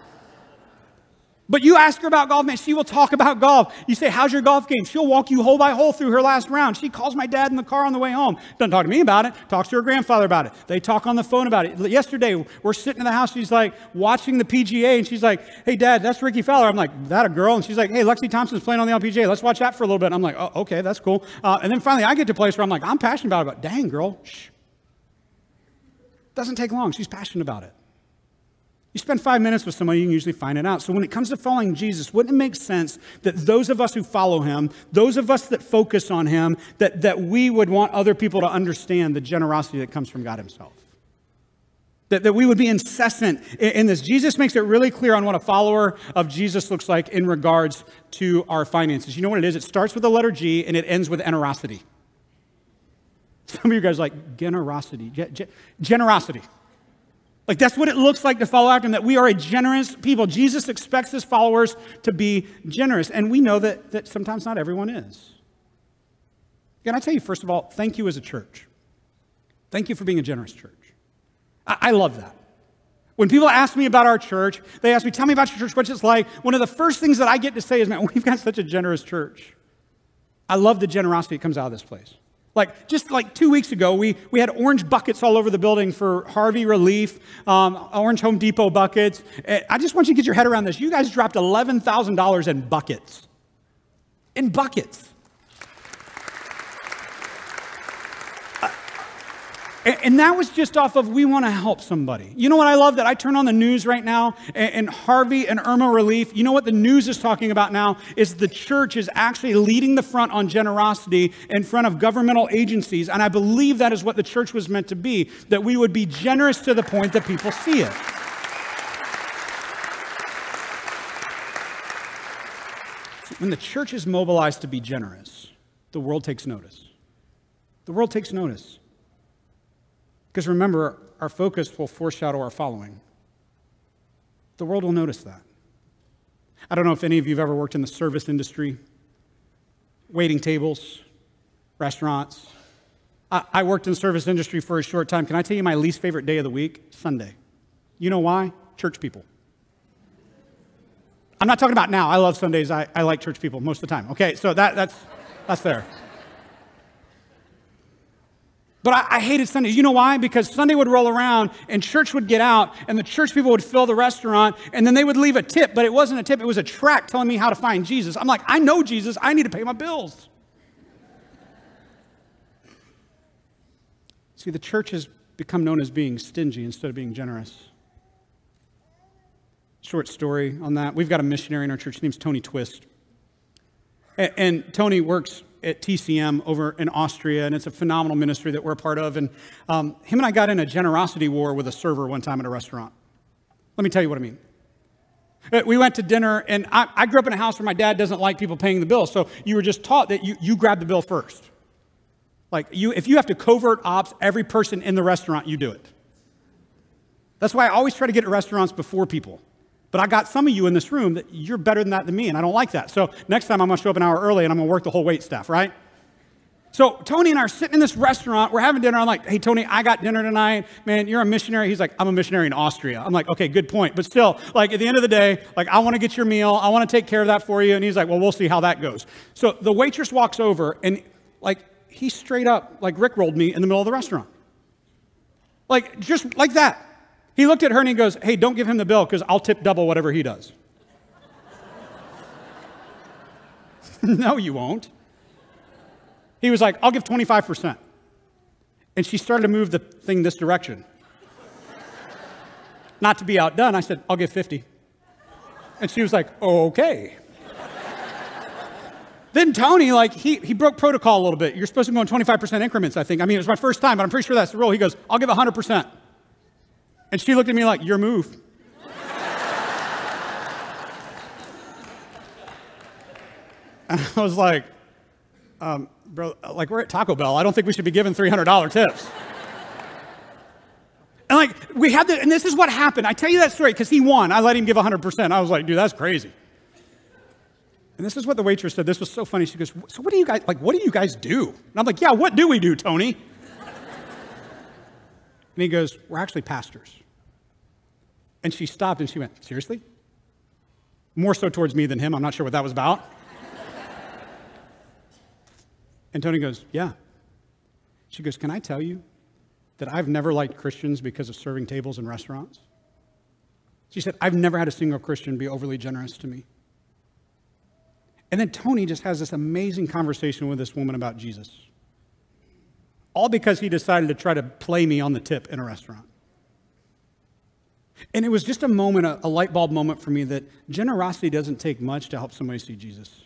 but you ask her about golf, man, she will talk about golf. You say, how's your golf game? She'll walk you hole by hole through her last round. She calls my dad in the car on the way home. Doesn't talk to me about it. Talks to her grandfather about it. They talk on the phone about it. Yesterday, we're sitting in the house. She's like watching the PGA, and she's like, hey, Dad, that's Ricky Fowler. I'm like, that a girl? And she's like, hey, Lexi Thompson's playing on the LPGA. Let's watch that for a little bit. And I'm like, oh, okay, that's cool. And then finally, I get to a place where I'm like, I'm passionate about it. But dang, girl, shh. Doesn't take long. She's passionate about it. You spend 5 minutes with somebody, you can usually find it out. So when it comes to following Jesus, wouldn't it make sense that those of us who follow him, those of us that focus on him, that we would want other people to understand the generosity that comes from God himself? That we would be incessant in this. Jesus makes it really clear on what a follower of Jesus looks like in regards to our finances. You know what it is? It starts with the letter G and it ends with generosity. Some of you guys are like, generosity, generosity. Like that's what it looks like to follow after him, that we are a generous people. Jesus expects his followers to be generous. And we know that sometimes not everyone is. Can I tell you, first of all, thank you as a church. Thank you for being a generous church. I love that. When people ask me about our church, they ask me, tell me about your church, what's it like? One of the first things that I get to say is, man, we've got such a generous church. I love the generosity that comes out of this place. Just 2 weeks ago, we had orange buckets all over the building for Harvey relief, orange Home Depot buckets. I just want you to get your head around this. You guys dropped $11,000 in buckets. In buckets. And that was just off of, we want to help somebody. You know what I love? That I turn on the news right now, and Harvey and Irma relief, you know what the news is talking about now? Is the church is actually leading the front on generosity in front of governmental agencies. And I believe that is what the church was meant to be, that we would be generous to the point that people see it. When the church is mobilized to be generous, the world takes notice. The world takes notice. Because remember, our focus will foreshadow our following. The world will notice that. I don't know if any of you have ever worked in the service industry, waiting tables, restaurants. I worked in the service industry for a short time. Can I tell you my least favorite day of the week? Sunday. You know why? Church people. I'm not talking about now. I love Sundays. I like church people most of the time. Okay, so that's there. But I hated Sunday. You know why? Because Sunday would roll around and church would get out and the church people would fill the restaurant and then they would leave a tip, but it wasn't a tip. It was a tract telling me how to find Jesus. I'm like, I know Jesus. I need to pay my bills. See, the church has become known as being stingy instead of being generous. Short story on that. We've got a missionary in our church. His name's Tony Twist. And Tony works at TCM over in Austria, and it's a phenomenal ministry that we're a part of. And him and I got in a generosity war with a server one time at a restaurant. Let me tell you what I mean. We went to dinner, and I grew up in a house where my dad doesn't like people paying the bill, so you were just taught that you grab the bill first. If you have to covert ops every person in the restaurant, you do it. That's why I always try to get at restaurants before people. But I got some of you in this room that you're better than that than me, and I don't like that. So next time I'm going to show up an hour early, and I'm going to work the whole wait staff, right? So Tony and I are sitting in this restaurant. We're having dinner. I'm like, hey, Tony, I got dinner tonight. Man, you're a missionary. He's like, I'm a missionary in Austria. I'm like, okay, good point. But still, at the end of the day, I want to get your meal. I want to take care of that for you. And he's like, well, we'll see how that goes. So the waitress walks over, and he straight up, rickrolled me in the middle of the restaurant. Just like that. He looked at her and he goes, hey, don't give him the bill because I'll tip double whatever he does. No, you won't. He was like, I'll give 25%. And she started to move the thing this direction. Not to be outdone, I said, I'll give 50. And she was like, oh, okay. Then Tony, he broke protocol a little bit. You're supposed to go in 25% increments, I think. I mean, it was my first time, but I'm pretty sure that's the rule. He goes, I'll give 100%. And she looked at me like, your move. And I was like, bro, we're at Taco Bell. I don't think we should be giving $300 tips. And we had and this is what happened. I tell you that story because he won. I let him give 100%. I was like, dude, that's crazy. And this is what the waitress said. This was so funny. She goes, so what do you guys do? And I'm like, yeah, what do we do, Tony? And he goes, we're actually pastors. And she stopped and she went, seriously? More so towards me than him. I'm not sure what that was about. And Tony goes, yeah. She goes, can I tell you that I've never liked Christians because of serving tables in restaurants? She said, I've never had a single Christian be overly generous to me. And then Tony just has this amazing conversation with this woman about Jesus. All because he decided to try to play me on the tip in a restaurant. And it was just a moment, a light bulb moment for me that generosity doesn't take much to help somebody see Jesus.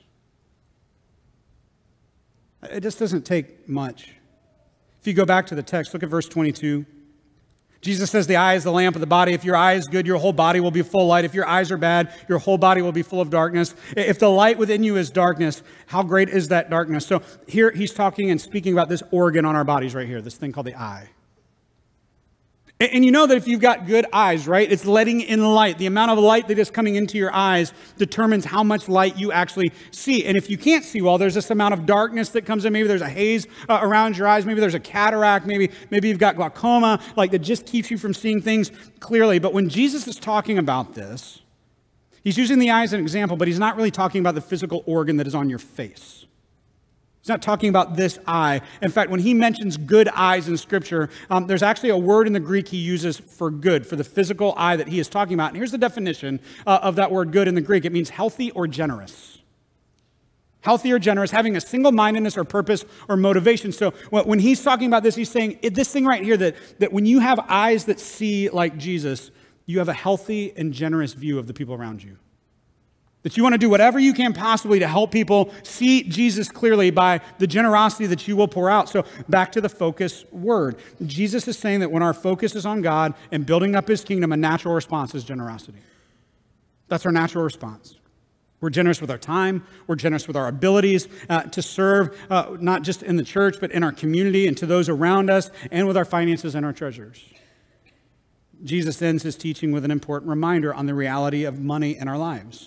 It just doesn't take much. If you go back to the text, look at verse 22. Jesus says the eye is the lamp of the body. If your eye is good, your whole body will be full of light. If your eyes are bad, your whole body will be full of darkness. If the light within you is darkness, how great is that darkness? So here he's talking and speaking about this organ on our bodies right here, this thing called the eye. And you know that if you've got good eyes, right, it's letting in light. The amount of light that is coming into your eyes determines how much light you actually see. And if you can't see well, there's this amount of darkness that comes in. Maybe there's a haze around your eyes. Maybe there's a cataract. Maybe you've got glaucoma, like that just keeps you from seeing things clearly. But when Jesus is talking about this, he's using the eye as an example, but he's not really talking about the physical organ that is on your face. He's not talking about this eye. In fact, when he mentions good eyes in Scripture, there's actually a word in the Greek he uses for good, for the physical eye that he is talking about. And here's the definition of that word good in the Greek. It means healthy or generous. Healthy or generous, having a single-mindedness or purpose or motivation. So when he's talking about this, he's saying this thing right here, that when you have eyes that see like Jesus, you have a healthy and generous view of the people around you. That you want to do whatever you can possibly to help people see Jesus clearly by the generosity that you will pour out. So back to the focus word. Jesus is saying that when our focus is on God and building up his kingdom, a natural response is generosity. That's our natural response. We're generous with our time. We're generous with our abilities to serve, not just in the church, but in our community and to those around us, and with our finances and our treasures. Jesus ends his teaching with an important reminder on the reality of money in our lives.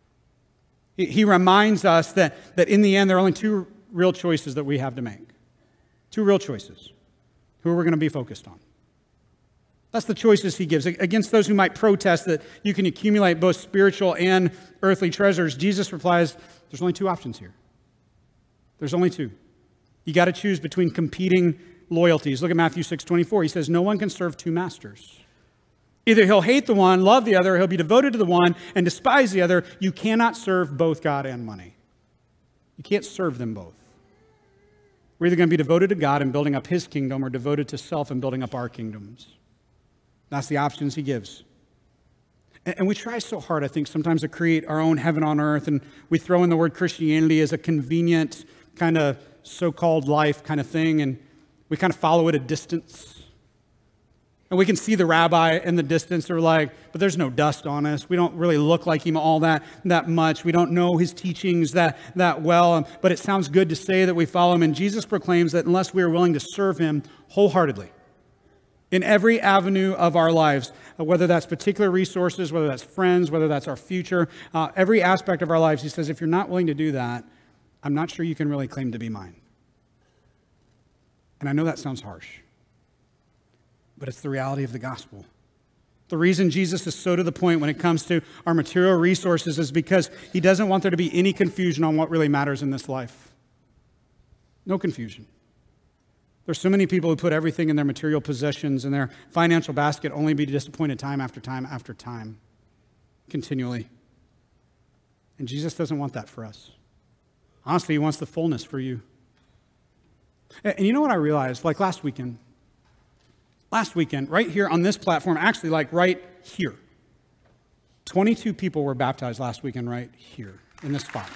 He reminds us that in the end, there are only two real choices that we have to make. Two real choices. Who we're going to be focused on. That's the choices he gives. Against those who might protest that you can accumulate both spiritual and earthly treasures, Jesus replies, there's only two options here. There's only two. You got to choose between competing loyalties. Look at Matthew 6:24. He says, no one can serve two masters. Either he'll hate the one, love the other, he'll be devoted to the one, and despise the other. You cannot serve both God and money. You can't serve them both. We're either going to be devoted to God and building up his kingdom or devoted to self and building up our kingdoms. That's the options he gives. And we try so hard, I think, sometimes to create our own heaven on earth, and we throw in the word Christianity as a convenient kind of so-called life kind of thing, and we kind of follow it at a distance. And we can see the rabbi in the distance. They're like, but there's no dust on us. We don't really look like him all that much. We don't know his teachings that well. But it sounds good to say that we follow him. And Jesus proclaims that unless we are willing to serve him wholeheartedly in every avenue of our lives, whether that's particular resources, whether that's friends, whether that's our future, every aspect of our lives, he says, if you're not willing to do that, I'm not sure you can really claim to be mine. And I know that sounds harsh, but it's the reality of the gospel. The reason Jesus is so to the point when it comes to our material resources is because he doesn't want there to be any confusion on what really matters in this life. No confusion. There's so many people who put everything in their material possessions and their financial basket only to be disappointed time after time after time, continually. And Jesus doesn't want that for us. Honestly, he wants the fullness for you. And you know what I realized? Like last weekend, right here on this platform, actually like right here, 22 people were baptized last weekend right here in this spot.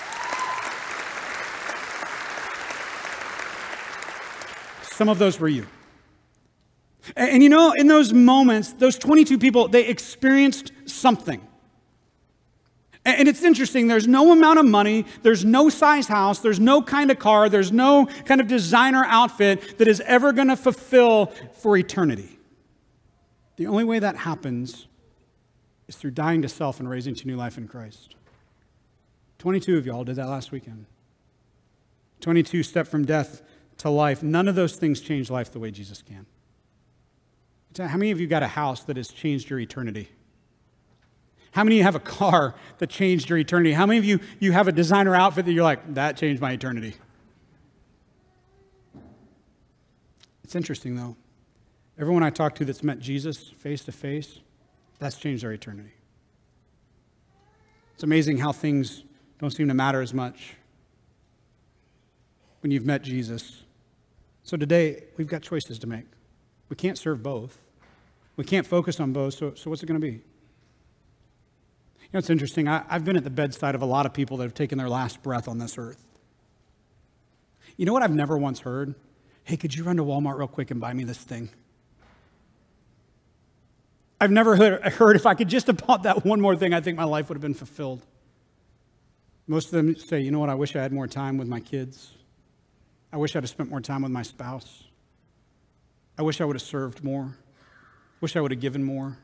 Some of those were you. And you know, in those moments, those 22 people, they experienced something. And it's interesting, there's no amount of money, there's no size house, there's no kind of car, there's no kind of designer outfit that is ever going to fulfill for eternity. The only way that happens is through dying to self and raising to new life in Christ. 22 of y'all did that last weekend. 22 stepped from death to life. None of those things change life the way Jesus can. How many of you got a house that has changed your eternity? How many of you have a car that changed your eternity? How many of you have a designer outfit that you're like, that changed my eternity? It's interesting, though. Everyone I talk to that's met Jesus face to face, that's changed their eternity. It's amazing how things don't seem to matter as much when you've met Jesus. So today, we've got choices to make. We can't serve both. We can't focus on both, so what's it going to be? You know, it's interesting. I've been at the bedside of a lot of people that have taken their last breath on this earth. You know what I've never once heard? Hey, could you run to Walmart real quick and buy me this thing? I've never heard if I could just have bought that one more thing, I think my life would have been fulfilled. Most of them say, you know what, I wish I had more time with my kids. I wish I'd have spent more time with my spouse. I wish I would have served more. Wish I would have given more.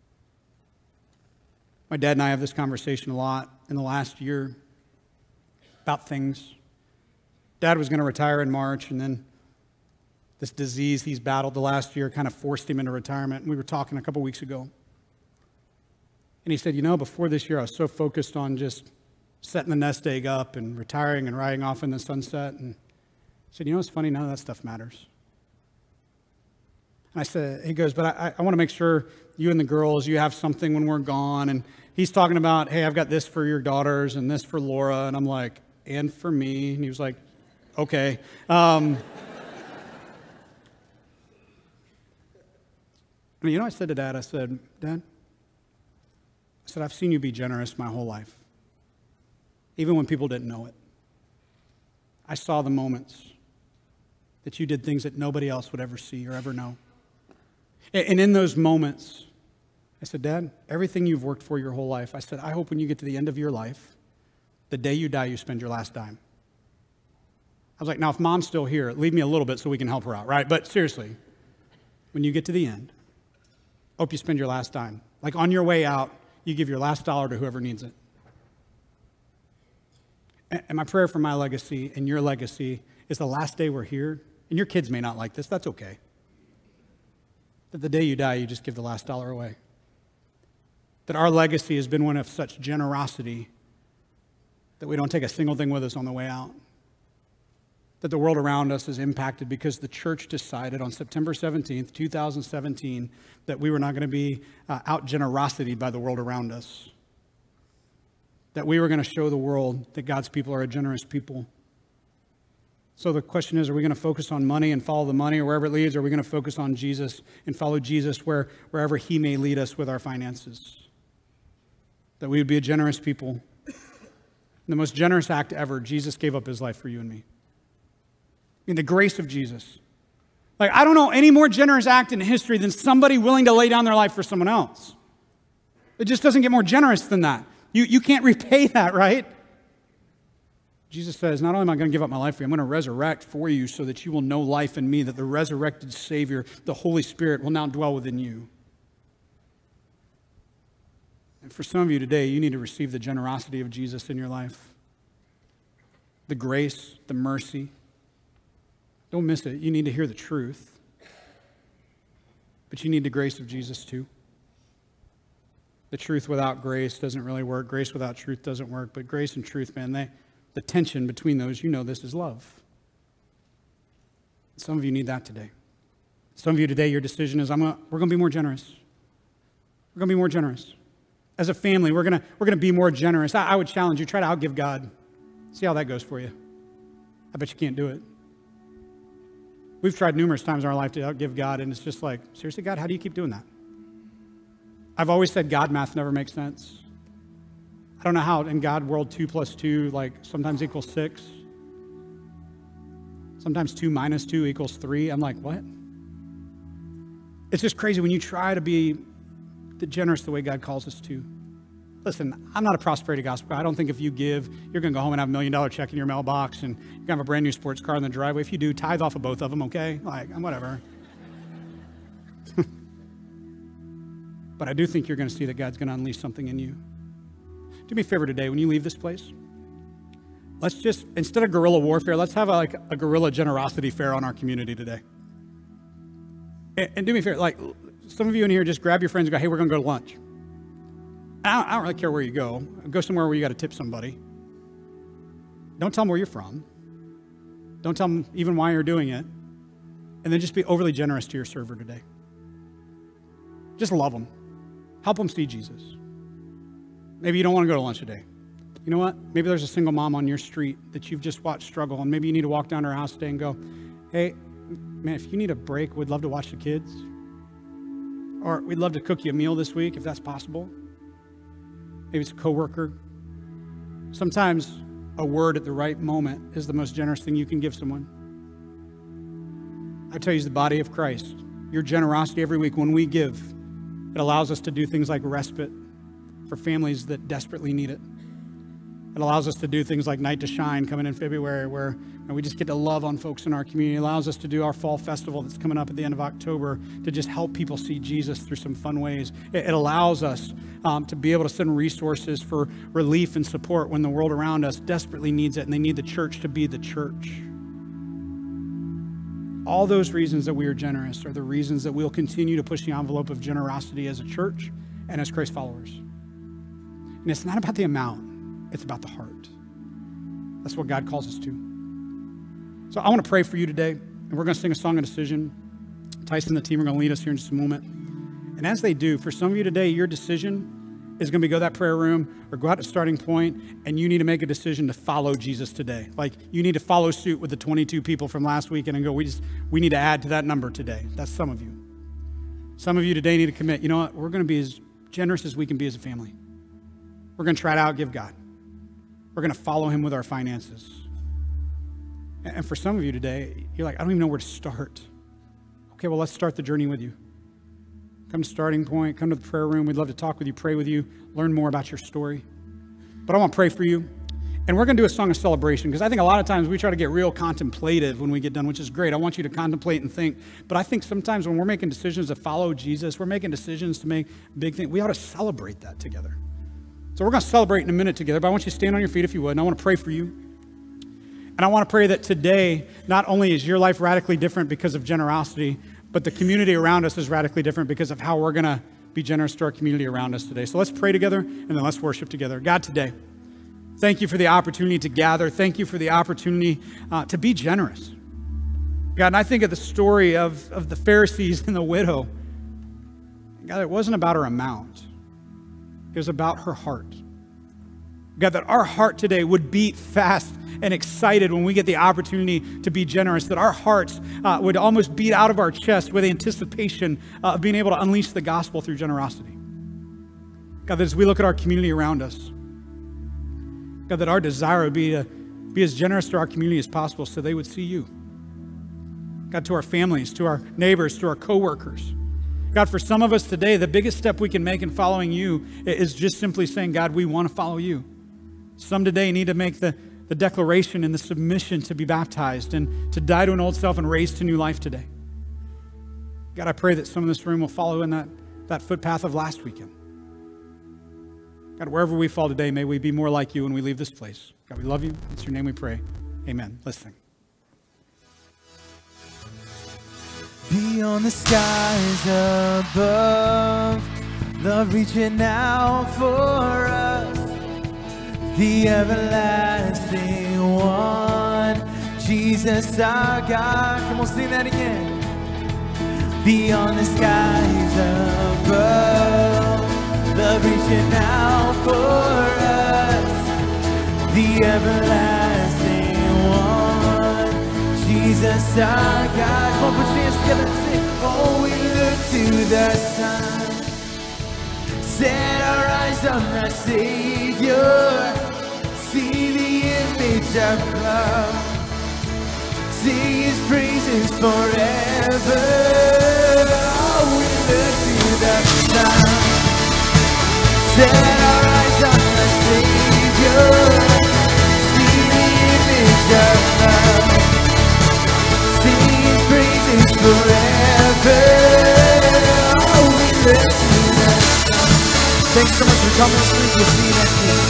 My dad and I have this conversation a lot in the last year about things. Dad was going to retire in March, and then this disease he's battled the last year kind of forced him into retirement. And we were talking a couple weeks ago. And he said, you know, before this year, I was so focused on just setting the nest egg up and retiring and riding off in the sunset. And I said, you know, it's funny, none of that stuff matters. And I said, he goes, but I want to make sure you and the girls, you have something when we're gone. And he's talking about, hey, I've got this for your daughters and this for Laura. And I'm like, and for me. And he was like, okay. And you know, I said to Dad, I said, I've seen you be generous my whole life, even when people didn't know it. I saw the moments that you did things that nobody else would ever see or ever know. And in those moments, I said, Dad, everything you've worked for your whole life, I said, I hope when you get to the end of your life, the day you die, you spend your last dime. I was like, now, if Mom's still here, leave me a little bit so we can help her out, right? But seriously, when you get to the end, I hope you spend your last dime. Like on your way out, you give your last dollar to whoever needs it. And my prayer for my legacy and your legacy is the last day we're here, and your kids may not like this, that's okay. That the day you die, you just give the last dollar away. That our legacy has been one of such generosity that we don't take a single thing with us on the way out. That the world around us is impacted because the church decided on September 17th, 2017, that we were not going to be out generosity by the world around us. That we were going to show the world that God's people are a generous people. So the question is, are we going to focus on money and follow the money or wherever it leads, or are we going to focus on Jesus and follow Jesus wherever he may lead us with our finances? That we would be a generous people. The most generous act ever, Jesus gave up his life for you and me. In the grace of Jesus. Like, I don't know any more generous act in history than somebody willing to lay down their life for someone else. It just doesn't get more generous than that. You can't repay that, right? Jesus says, not only am I going to give up my life for you, I'm going to resurrect for you so that you will know life in me, that the resurrected Savior, the Holy Spirit, will now dwell within you. And for some of you today, you need to receive the generosity of Jesus in your life. The grace, the mercy. Don't miss it. You need to hear the truth. But you need the grace of Jesus too. The truth without grace doesn't really work. Grace without truth doesn't work. But grace and truth, man, the tension between those, you know this is love. Some of you need that today. Some of you today, your decision is, we're going to be more generous. We're going to be more generous. As a family, we're going to be more generous. I would challenge you, try to outgive God. See how that goes for you. I bet you can't do it. We've tried numerous times in our life to outgive God, and it's just like, seriously, God, how do you keep doing that? I've always said God math never makes sense. I don't know how in God world 2 plus 2 like sometimes equals 6. Sometimes 2 minus 2 equals 3. I'm like, what? It's just crazy when you try to be generous the way God calls us to. Listen, I'm not a prosperity gospel. I don't think if you give, you're going to go home and have $1 million check in your mailbox and you're going to have a brand new sports car in the driveway. If you do, tithe off of both of them, okay? Like, whatever. But I do think you're going to see that God's going to unleash something in you. Do me a favor today, when you leave this place, let's just, instead of guerrilla warfare, let's have a guerrilla generosity fair on our community today. And do me a favor, like some of you in here, just grab your friends and go, hey, we're going to go to lunch. I don't really care where you go. Go somewhere where you got to tip somebody. Don't tell them where you're from. Don't tell them even why you're doing it. And then just be overly generous to your server today. Just love them. Help them see Jesus. Maybe you don't want to go to lunch today. You know what? Maybe there's a single mom on your street that you've just watched struggle, and maybe you need to walk down to her house today and go, hey, man, if you need a break, we'd love to watch the kids. Or we'd love to cook you a meal this week if that's possible. Maybe it's a coworker. Sometimes a word at the right moment is the most generous thing you can give someone. I tell you, it's the body of Christ. Your generosity every week, when we give, it allows us to do things like respite for families that desperately need it. It allows us to do things like Night to Shine coming in February, where we just get to love on folks in our community. It allows us to do our fall festival that's coming up at the end of October to just help people see Jesus through some fun ways. It allows us to be able to send resources for relief and support when the world around us desperately needs it, and they need the church to be the church. All those reasons that we are generous are the reasons that we'll continue to push the envelope of generosity as a church and as Christ followers. And it's not about the amount. It's about the heart. That's what God calls us to. So I want to pray for you today, and we're going to sing a song of decision. Tyson and the team are going to lead us here in just a moment. And as they do, for some of you today, your decision is going to be go to that prayer room or go out to Starting Point, and you need to make a decision to follow Jesus today. Like, you need to follow suit with the 22 people from last weekend and go, we need to add to that number today. That's some of you. Some of you today need to commit. You know what? We're going to be as generous as we can be as a family. We're going to try to outgive God. We're going to follow him with our finances. And for some of you today, you're like, I don't even know where to start. Okay, well, let's start the journey with you. Come to Starting Point, come to the prayer room. We'd love to talk with you, pray with you, learn more about your story. But I want to pray for you. And we're going to do a song of celebration, because I think a lot of times we try to get real contemplative when we get done, which is great. I want you to contemplate and think. But I think sometimes when we're making decisions to follow Jesus, we're making decisions to make big things. We ought to celebrate that together. So we're going to celebrate in a minute together, but I want you to stand on your feet if you would, and I want to pray for you. And I want to pray that today, not only is your life radically different because of generosity, but the community around us is radically different because of how we're going to be generous to our community around us today. So let's pray together, and then let's worship together. God, today, thank you for the opportunity to gather. Thank you for the opportunity to be generous. God, and I think of the story of the Pharisees and the widow. God, it wasn't about her amount. It was about her heart. God, that our heart today would beat fast and excited when we get the opportunity to be generous, that our hearts would almost beat out of our chest with anticipation of being able to unleash the gospel through generosity. God, that as we look at our community around us, God, that our desire would be to be as generous to our community as possible so they would see you. God, to our families, to our neighbors, to our coworkers. God, for some of us today, the biggest step we can make in following you is just simply saying, God, we want to follow you. Some today need to make the declaration and the submission to be baptized and to die to an old self and raise to new life today. God, I pray that some of this room will follow in that footpath of last weekend. God, wherever we fall today, may we be more like you when we leave this place. God, we love you. It's your name we pray. Amen. Let's sing. Beyond the skies above, love reaching out for us, the everlasting one, Jesus our God. Come on, sing that again. Beyond the skies above, love reaching out for us, the everlasting one, Jesus our God. Come on, put your hands together and sing. Oh, we look to the sun, set our eyes on the Savior, see the image of love, sing his praises forever. Oh, we look to the sun, set our eyes on the Savior, see the image of love, sing his praises forever. Oh, we look to the sun. Thanks so much for coming this week. We'll see you next week.